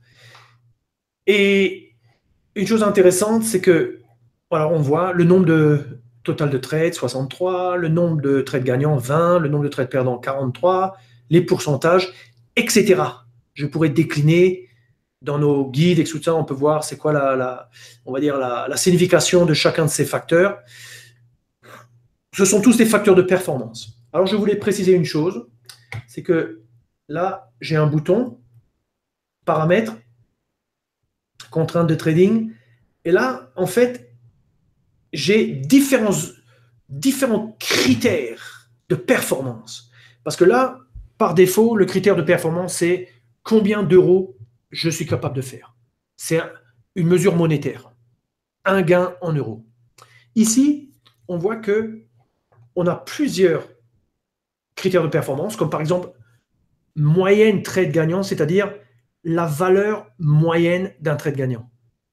Speaker 2: Et une chose intéressante, c'est que voilà, on voit le nombre total de trades, 63, le nombre de trades gagnants, 20, le nombre de trades perdants, 43, les pourcentages, etc. Je pourrais décliner dans nos guides, etc. On peut voir c'est quoi on va dire la signification de chacun de ces facteurs. Ce sont tous des facteurs de performance. Alors, je voulais préciser une chose, c'est que là, j'ai un bouton, paramètres, contraintes de trading, et là, en fait, j'ai différents critères de performance. Parce que là, par défaut, le critère de performance, c'est combien d'euros je suis capable de faire. C'est une mesure monétaire. Un gain en euros. Ici, on voit que on a plusieurs critères de performance, comme par exemple moyenne trade gagnant, c'est-à-dire la valeur moyenne d'un trade gagnant.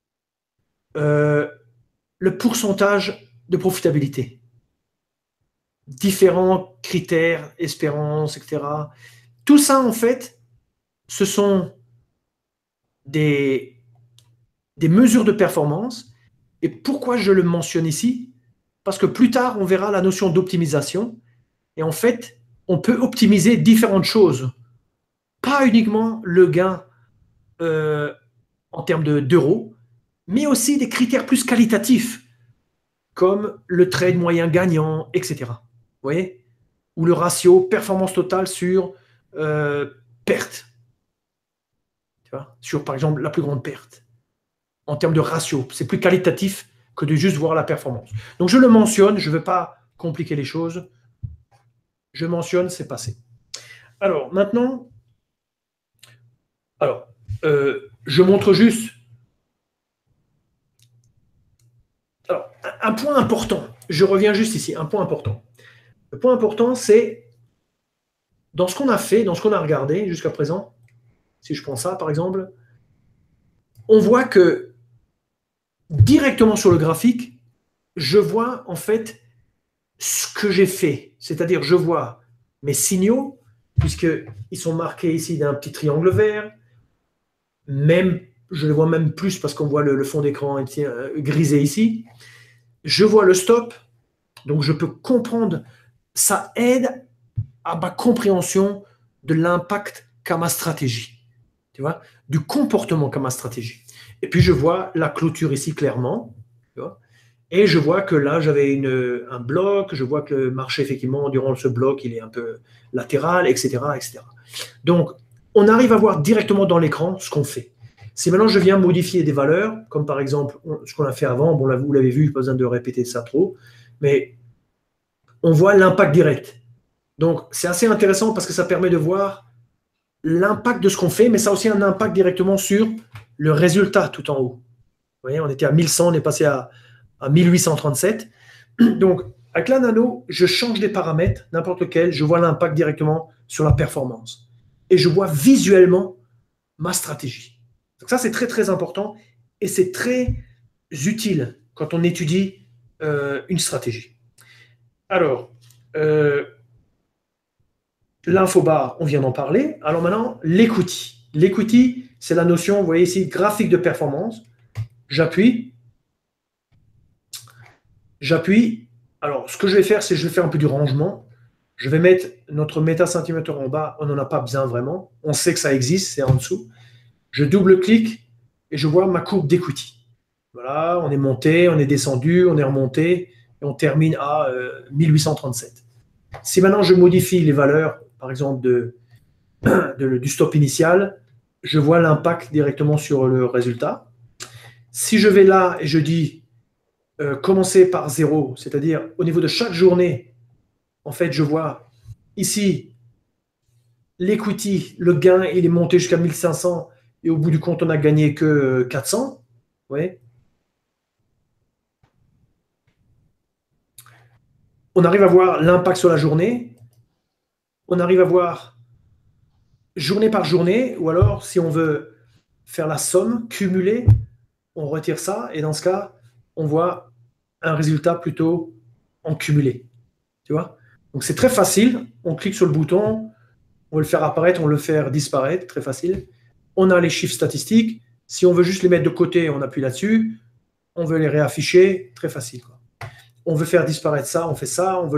Speaker 2: Le pourcentage de profitabilité. Différents critères, espérance, etc. Tout ça, en fait, ce sont des mesures de performance. Et pourquoi je le mentionne ici? Parce que plus tard, on verra la notion d'optimisation. Et en fait, on peut optimiser différentes choses. Pas uniquement le gain en termes d'euros, mais aussi des critères plus qualitatifs, comme le trade moyen gagnant, etc. Vous voyez? Ou le ratio performance totale sur perte. Tu vois? Sur, par exemple, la plus grande perte. En termes de ratio, c'est plus qualitatif que de juste voir la performance. Donc, je le mentionne, je ne veux pas compliquer les choses. Je mentionne, c'est passé. Alors, maintenant, je montre juste. Alors, un point important, je reviens juste ici, un point important. Le point important, c'est dans ce qu'on a fait, dans ce qu'on a regardé jusqu'à présent, si je prends ça par exemple, on voit que directement sur le graphique, je vois en fait ce que j'ai fait. C'est-à-dire, je vois mes signaux, puisqu'ils sont marqués ici d'un petit triangle vert. Même, je les vois même plus parce qu'on voit le fond d'écran grisé ici. Je vois le stop, donc je peux comprendre. Ça aide à ma compréhension de l'impact qu'a ma stratégie. Tu vois, du comportement qu'a ma stratégie. Et puis je vois la clôture ici clairement. Tu vois, et je vois que là, j'avais un bloc. Je vois que le marché, effectivement, durant ce bloc, il est un peu latéral, etc., etc. Donc, on arrive à voir directement dans l'écran ce qu'on fait. Si maintenant je viens modifier des valeurs, comme par exemple ce qu'on a fait avant, bon, là, vous l'avez vu, je n'ai pas besoin de répéter ça trop, mais on voit l'impact direct. Donc, c'est assez intéressant parce que ça permet de voir l'impact de ce qu'on fait, mais ça a aussi un impact directement sur le résultat tout en haut. Vous voyez, on était à 1100, on est passé à 1837. Donc, avec la nano, je change des paramètres, n'importe lequel, je vois l'impact directement sur la performance. Et je vois visuellement ma stratégie. Donc ça, c'est très, très important et c'est très utile quand on étudie une stratégie. Alors, l'infobar, on vient d'en parler. Alors maintenant, l'equity. L'equity, c'est la notion, vous voyez ici, graphique de performance. J'appuie. Alors, ce que je vais faire, c'est que je vais faire un peu du rangement. Je vais mettre notre métacentimètre en bas. On n'en a pas besoin vraiment. On sait que ça existe, c'est en dessous. Je double-clique et je vois ma courbe d'equity. Voilà, on est monté, on est descendu, on est remonté et on termine à 1837. Si maintenant je modifie les valeurs, par exemple du stop initial, je vois l'impact directement sur le résultat. Si je vais là et je dis commencer par 0, c'est-à-dire au niveau de chaque journée, en fait, je vois ici l'equity, le gain, il est monté jusqu'à 1500 et au bout du compte, on n'a gagné que 400. Ouais. On arrive à voir l'impact sur la journée. On arrive à voir journée par journée, ou alors, si on veut faire la somme, cumuler, on retire ça, et dans ce cas, on voit un résultat plutôt en cumulé. Tu vois? Donc, c'est très facile. On clique sur le bouton, on veut le faire apparaître, on veut le faire disparaître, très facile. On a les chiffres statistiques. Si on veut juste les mettre de côté, on appuie là-dessus. On veut les réafficher, très facile, quoi. On veut faire disparaître ça, on fait ça. On veut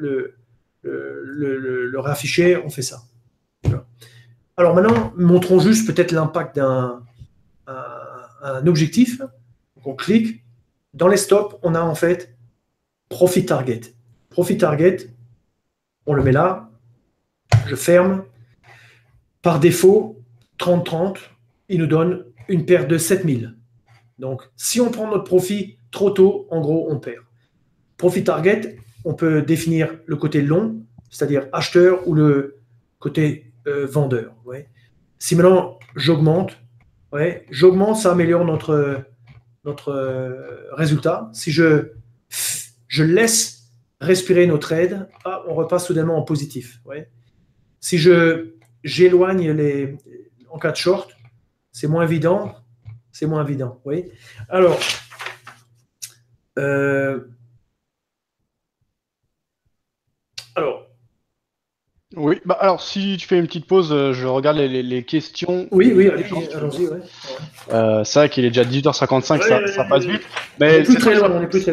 Speaker 2: le réafficher, on fait ça. Alors maintenant, montrons juste peut-être l'impact d'un objectif. Donc on clique. Dans les stops, on a en fait Profit Target. Profit Target, on le met là. Je ferme. Par défaut, 30-30, il nous donne une perte de 7000. Donc, si on prend notre profit trop tôt, en gros, on perd. Profit Target, on peut définir le côté long, c'est-à-dire acheteur, ou le côté vendeur. Ouais. Si maintenant j'augmente, ça améliore notre résultat. Si je laisse respirer nos trades, on repasse soudainement en positif. Ouais. Si j'éloigne en cas de short, c'est moins évident. C'est moins évident. Oui. Alors,
Speaker 1: Oui, bah alors si tu fais une petite pause, je regarde les questions.
Speaker 2: Oui, allons-y. Ouais.
Speaker 1: C'est vrai qu'il est déjà 18h55, ça passe vite.
Speaker 2: Mais on n'est plus très loin.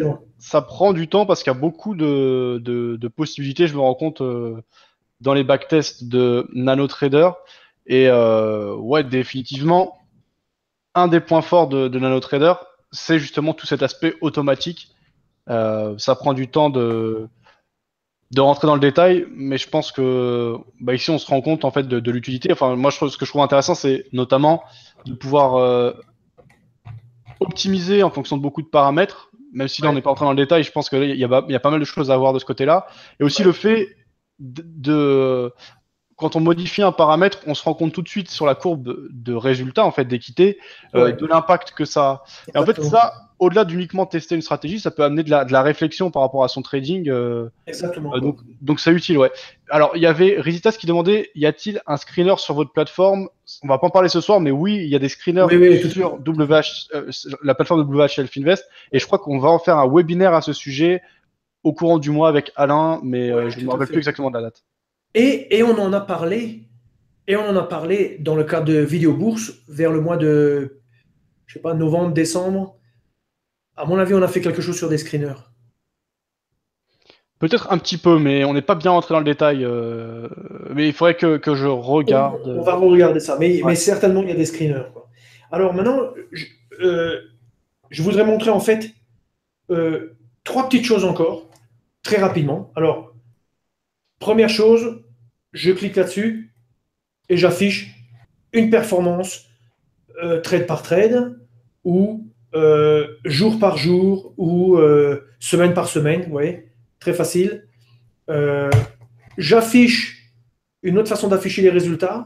Speaker 1: ça prend du temps parce qu'il y a beaucoup de possibilités. Je me rends compte dans les backtests de NanoTrader. Et ouais, définitivement, un des points forts de NanoTrader, c'est justement tout cet aspect automatique. Ça prend du temps de rentrer dans le détail, mais je pense que bah, ici on se rend compte en fait de l'utilité. Enfin, moi, ce que je trouve intéressant, c'est notamment de pouvoir optimiser en fonction de beaucoup de paramètres. Même si là on
Speaker 2: Ouais,
Speaker 1: n'est pas entré dans le détail, je pense qu'il y a pas mal de choses à voir de ce côté-là. Et aussi
Speaker 2: ouais,
Speaker 1: le fait quand on modifie un paramètre, on se rend compte tout de suite sur la courbe de résultats, en fait, d'équité,
Speaker 2: ouais,
Speaker 1: de l'impact que ça a. Et en fait,
Speaker 2: exactement.
Speaker 1: ça, au-delà d'uniquement tester une stratégie, ça peut amener de la réflexion par rapport à son trading.
Speaker 2: Exactement, quoi.
Speaker 1: Donc c'est utile, ouais. Alors, il y avait Risitas qui demandait, y a-t-il un screener sur votre plateforme? On va pas en parler ce soir, mais oui, il y a des screeners
Speaker 2: Oui, oui, tout à
Speaker 1: sur la plateforme WHL Finvest, et je crois qu'on va en faire un webinaire à ce sujet au courant du mois avec Alain, mais
Speaker 2: ouais,
Speaker 1: je ne
Speaker 2: tout
Speaker 1: me
Speaker 2: à
Speaker 1: rappelle plus
Speaker 2: fait.
Speaker 1: exactement de la date.
Speaker 2: Et on en a parlé, et on en a parlé dans le cadre de Vidéo Bourse vers le mois de, je sais pas, novembre, décembre. À mon avis, on a fait quelque chose sur des screeners.
Speaker 1: Peut-être un petit peu, mais on n'est pas bien rentré dans le détail. Mais il faudrait que je
Speaker 2: On
Speaker 1: regarde.
Speaker 2: va regarder ça, mais
Speaker 1: Ouais.
Speaker 2: certainement, il y a des screeners, quoi. Alors maintenant, euh, je voudrais montrer en fait euh, trois petites choses encore, très rapidement. Alors, première chose, je clique là-dessus et j'affiche une performance trade par trade ou jour par jour ou semaine par semaine. Vous voyez, très facile. Euh, J'affiche une autre façon d'afficher les résultats.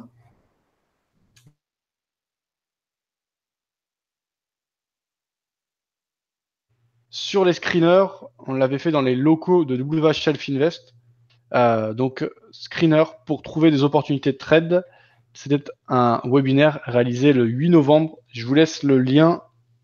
Speaker 1: Sur les screeners, on l'avait fait dans les locaux de WHL Finvest. Donc, screener pour trouver des opportunités de trade. C'était un webinaire réalisé le 8 novembre. Je vous laisse le lien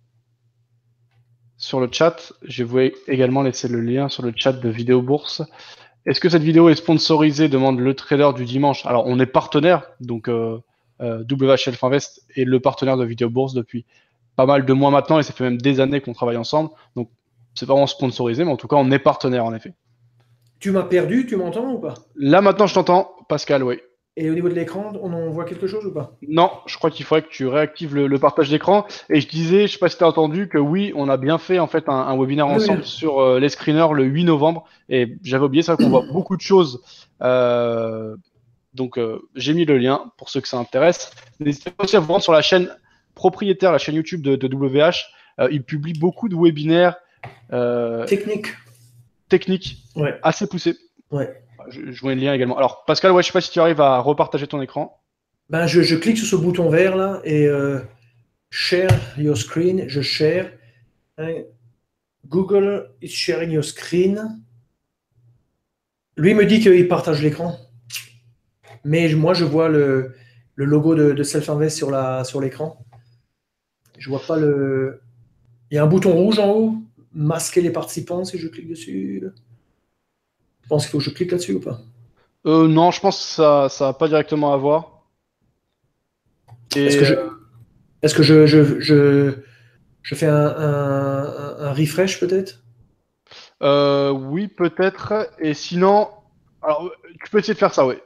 Speaker 1: sur le chat. Je vais également laisser le lien sur le chat de Vidéo Bourse. Est-ce que cette vidéo est sponsorisée? Demande le trader du dimanche. Alors, on est partenaire, donc WHL Finvest est le partenaire de Vidéo Bourse depuis pas mal de mois maintenant, et ça fait même des années qu'on travaille ensemble. Donc, c'est pas vraiment sponsorisé, mais en tout cas, on est partenaire en effet.
Speaker 2: Tu m'as perdu, tu m'entends ou pas?
Speaker 1: Là, maintenant, je t'entends, Pascal, oui.
Speaker 2: Et au niveau de l'écran, on en voit quelque chose ou pas?
Speaker 1: Non, je crois qu'il faudrait que tu réactives le partage d'écran. Et je disais, je sais pas si tu as entendu, que oui, on a bien fait en fait un webinaire
Speaker 2: Oui, oui.
Speaker 1: ensemble sur les screeners le 8 novembre. Et j'avais oublié, c'est vrai qu'on voit beaucoup de choses. Donc, j'ai mis le lien pour ceux que ça intéresse. N'hésitez pas aussi à vous rendre sur la chaîne propriétaire, la chaîne YouTube de WH. Il publie beaucoup de webinaires
Speaker 2: Technique.
Speaker 1: techniques
Speaker 2: Ouais,
Speaker 1: assez poussés.
Speaker 2: ouais.
Speaker 1: Je vois le lien également. Alors, Pascal, ouais, je sais pas si tu arrives à repartager ton écran.
Speaker 2: Ben, je clique sur ce bouton vert là et share your screen. Je share. Hein, Google is sharing your screen. Lui me dit qu'il partage l'écran, mais moi je vois le logo de Self-Invest sur l'écran. Je vois pas le. Il y a un bouton rouge en haut, masquer les participants si je clique dessus. Je pense qu'il faut que je clique là-dessus ou pas?
Speaker 1: Non, je pense que ça va pas directement à voir.
Speaker 2: Est-ce
Speaker 1: Et
Speaker 2: que je, est-ce que je fais un refresh peut-être?
Speaker 1: oui, peut-être. Et sinon, alors, tu peux essayer de faire ça, oui.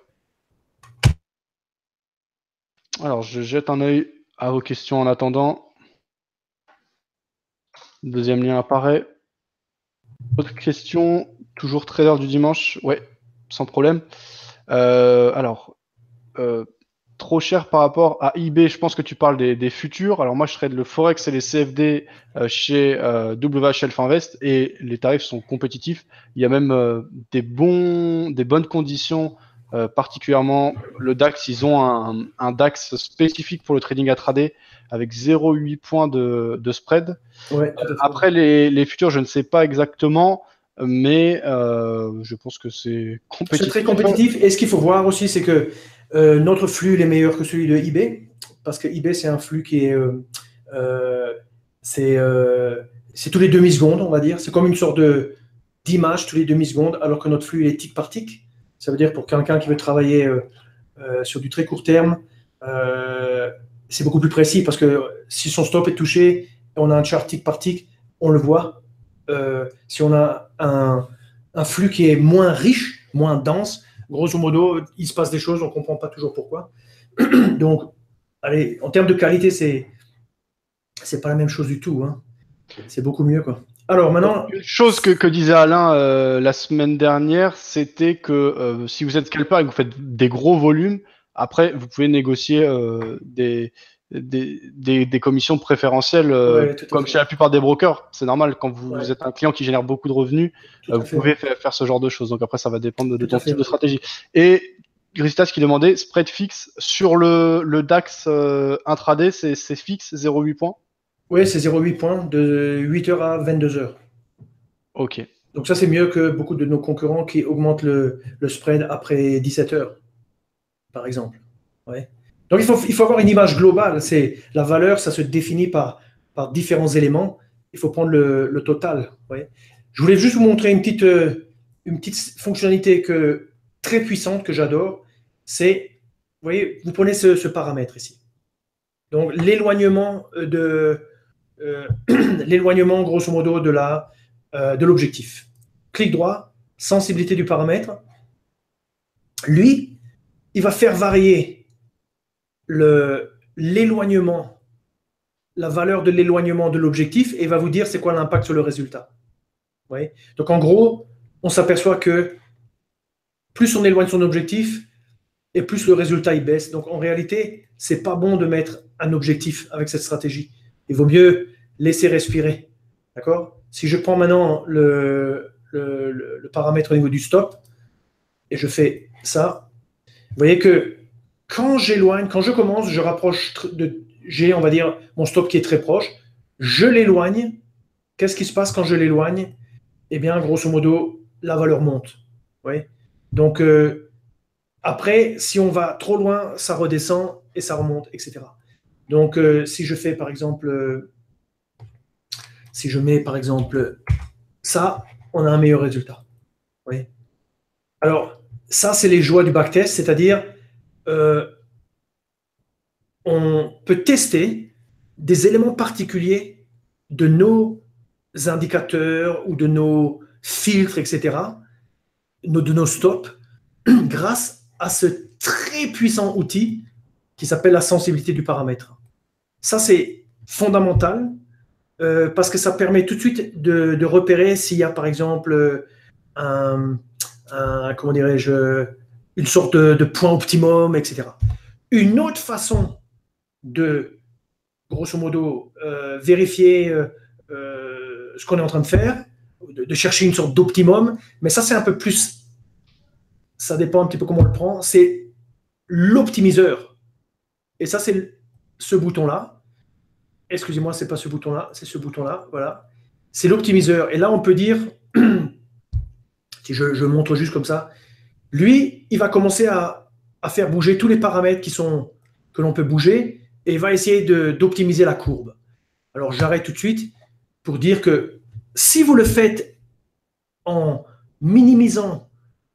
Speaker 1: Alors, je jette un œil à vos questions en attendant. Deuxième lien apparaît. Autre question, toujours trader du dimanche. Ouais, sans problème. Alors, euh, trop cher par rapport à eBay, je pense que tu parles des futurs. Alors moi, je trade le Forex et les CFD chez WHL Finvest et les tarifs sont compétitifs. Il y a même des bonnes conditions, particulièrement le DAX. Ils ont un DAX spécifique pour le trading intraday avec 0,8 points de spread.
Speaker 2: Ouais, tout à fait.
Speaker 1: Après, les futurs, je ne sais pas exactement, mais je pense que c'est
Speaker 2: C'est très
Speaker 1: compétitif.
Speaker 2: compétitif. Et ce qu'il faut voir aussi, c'est que notre flux il est meilleur que celui de eBay, parce que eBay, c'est un flux qui est. Euh, c'est euh, c'est tous les demi-secondes, on va dire. C'est comme une sorte d'image tous les demi-secondes, alors que notre flux il est tick par tick. Ça veut dire pour quelqu'un qui veut travailler sur du très court terme, euh, c'est beaucoup plus précis, parce que si son stop est touché, on a un chart tick par tick, on le voit. si on a un flux qui est moins riche, moins dense, grosso modo, il se passe des choses, on ne comprend pas toujours pourquoi. Donc, allez, en termes de qualité, c'est pas la même chose du tout. Hein. C'est beaucoup mieux, quoi. Alors maintenant,
Speaker 1: une chose que disait Alain la semaine dernière, c'était que si vous êtes scalper et que vous faites des gros volumes, après vous pouvez négocier des commissions préférentielles
Speaker 2: ouais, tout à
Speaker 1: comme
Speaker 2: fait.
Speaker 1: chez la plupart des brokers. C'est normal quand vous
Speaker 2: Ouais.
Speaker 1: êtes un client qui génère beaucoup de revenus,
Speaker 2: Tout à
Speaker 1: vous
Speaker 2: fait.
Speaker 1: pouvez faire ce genre de choses. Donc après ça va dépendre de
Speaker 2: Tout à
Speaker 1: ton
Speaker 2: fait,
Speaker 1: type de
Speaker 2: ouais.
Speaker 1: stratégie. Et Gristas qui demandait spread fixe sur le DAX intraday, c'est fixe 0,8 points.
Speaker 2: Oui, c'est 0,8 points de 8h à 22h.
Speaker 1: Ok.
Speaker 2: Donc ça, c'est mieux que beaucoup de nos concurrents qui augmentent le spread après 17h, par exemple. Ouais. Donc il faut avoir une image globale. C'est la valeur, ça se définit par différents éléments. Il faut prendre le total. Ouais. Je voulais juste vous montrer une petite fonctionnalité très puissante que j'adore. C'est, vous voyez, vous prenez ce paramètre ici. Donc l'éloignement l'éloignement grosso modo de l'objectif. Clic droit, sensibilité du paramètre. Lui, il va faire varier l'éloignement, la valeur de l'éloignement de l'objectif et va vous dire c'est quoi l'impact sur le résultat. Ouais. Donc en gros, on s'aperçoit que plus on éloigne son objectif et plus le résultat il baisse. Donc en réalité, c'est pas bon de mettre un objectif avec cette stratégie. Il vaut mieux laisser respirer. D'accord? Si je prends maintenant le paramètre au niveau du stop et je fais ça, vous voyez que quand j'éloigne, quand je commence, je rapproche j'ai, on va dire, mon stop qui est très proche, je l'éloigne. Qu'est-ce qui se passe quand je l'éloigne? Eh bien, grosso modo, la valeur monte. Vous voyez? Donc, après, si on va trop loin, ça redescend et ça remonte, etc. Donc, si je fais, par exemple, si je mets, par exemple, ça, on a un meilleur résultat. Oui. Alors, ça, c'est les joies du backtest, c'est-à-dire, on peut tester des éléments particuliers de nos indicateurs ou de nos filtres, etc., de nos stops, grâce à ce très puissant outil qui s'appelle la sensibilité du paramètre. Ça, c'est fondamental parce que ça permet tout de suite de repérer s'il y a, par exemple, comment dirais-je, une sorte de point optimum, etc. Une autre façon de, grosso modo, vérifier ce qu'on est en train de faire, de chercher une sorte d'optimum, mais ça, c'est un peu plus, ça dépend un petit peu comment on le prend, c'est l'optimiseur. Et ça, c'est ce bouton-là. Excusez-moi, c'est pas ce bouton-là, c'est ce bouton-là, voilà. C'est l'optimiseur. Et là, on peut dire, si je montre juste comme ça, lui, il va commencer à faire bouger tous les paramètres que l'on peut bouger et il va essayer d'optimiser la courbe. Alors, j'arrête tout de suite pour dire que si vous le faites en minimisant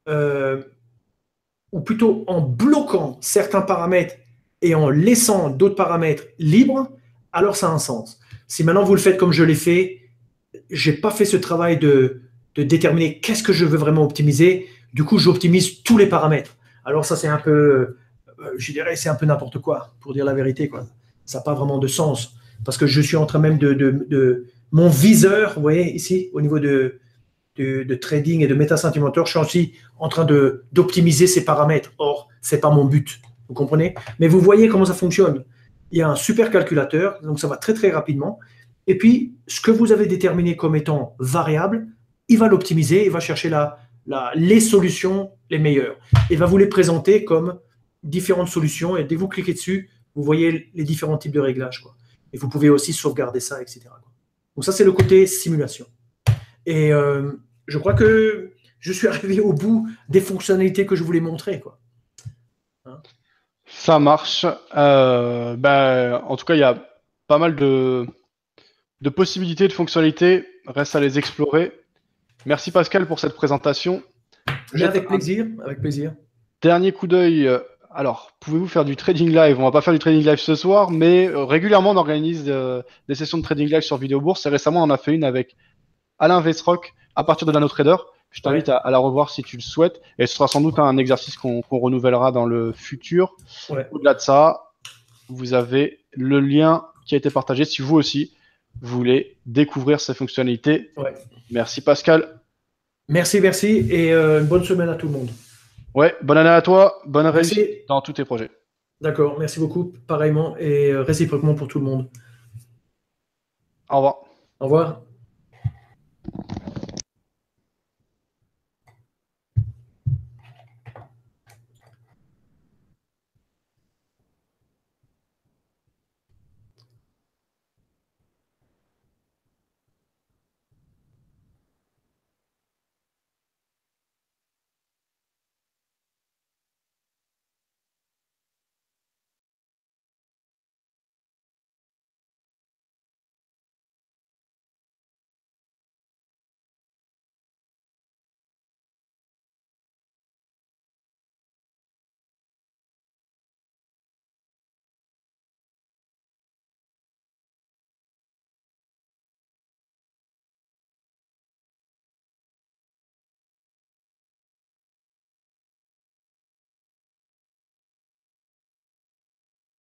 Speaker 2: ou plutôt en bloquant certains paramètres et en laissant d'autres paramètres libres, alors ça a un sens. Si maintenant vous le faites comme je l'ai fait, je n'ai pas fait ce travail de déterminer qu'est-ce que je veux vraiment optimiser. Du coup, j'optimise tous les paramètres. Alors ça, c'est un peu, je dirais, c'est un peu n'importe quoi, pour dire la vérité, quoi. Ça n'a pas vraiment de sens. Parce que je suis en train même de mon viseur, vous voyez, ici, au niveau de trading et de méta-sentimenteur, je suis aussi en train d'optimiser ces paramètres. Or, ce n'est pas mon but. Vous comprenez? Mais vous voyez comment ça fonctionne. Il y a un super calculateur, donc ça va très, très rapidement. Et puis, ce que vous avez déterminé comme étant variable, il va l'optimiser, il va chercher les solutions les meilleures. Il va vous les présenter comme différentes solutions. Et dès que vous cliquez dessus, vous voyez les différents types de réglages, quoi. Et vous pouvez aussi sauvegarder ça, etc. Donc ça, c'est le côté simulation. Et je crois que je suis arrivé au bout des fonctionnalités que je voulais montrer, quoi. Hein?
Speaker 1: Ça marche. En tout cas, il y a pas mal de possibilités, de fonctionnalités. Reste à les explorer. Merci Pascal pour cette présentation.
Speaker 2: Mais avec plaisir, avec plaisir.
Speaker 1: Dernier coup d'œil. Alors, pouvez-vous faire du trading live? On va pas faire du trading live ce soir, mais régulièrement on organise des sessions de trading live sur Vidéo Bourse. Et récemment, on en a fait une avec Alain Vesrock à partir de l'AnnoTrader. Je t'invite à la revoir si tu le souhaites. Et ce sera sans doute un exercice qu'on renouvellera dans le futur.
Speaker 2: Ouais.
Speaker 1: Au-delà de ça, vous avez le lien qui a été partagé si vous aussi vous voulez découvrir ces fonctionnalités.
Speaker 2: Ouais.
Speaker 1: Merci Pascal.
Speaker 2: Merci et une bonne semaine à tout le monde.
Speaker 1: Ouais, bonne année à toi, bonne
Speaker 2: Merci.
Speaker 1: réussite dans tous tes projets.
Speaker 2: D'accord, merci beaucoup, pareillement et réciproquement pour tout le monde.
Speaker 1: Au revoir.
Speaker 2: Au revoir.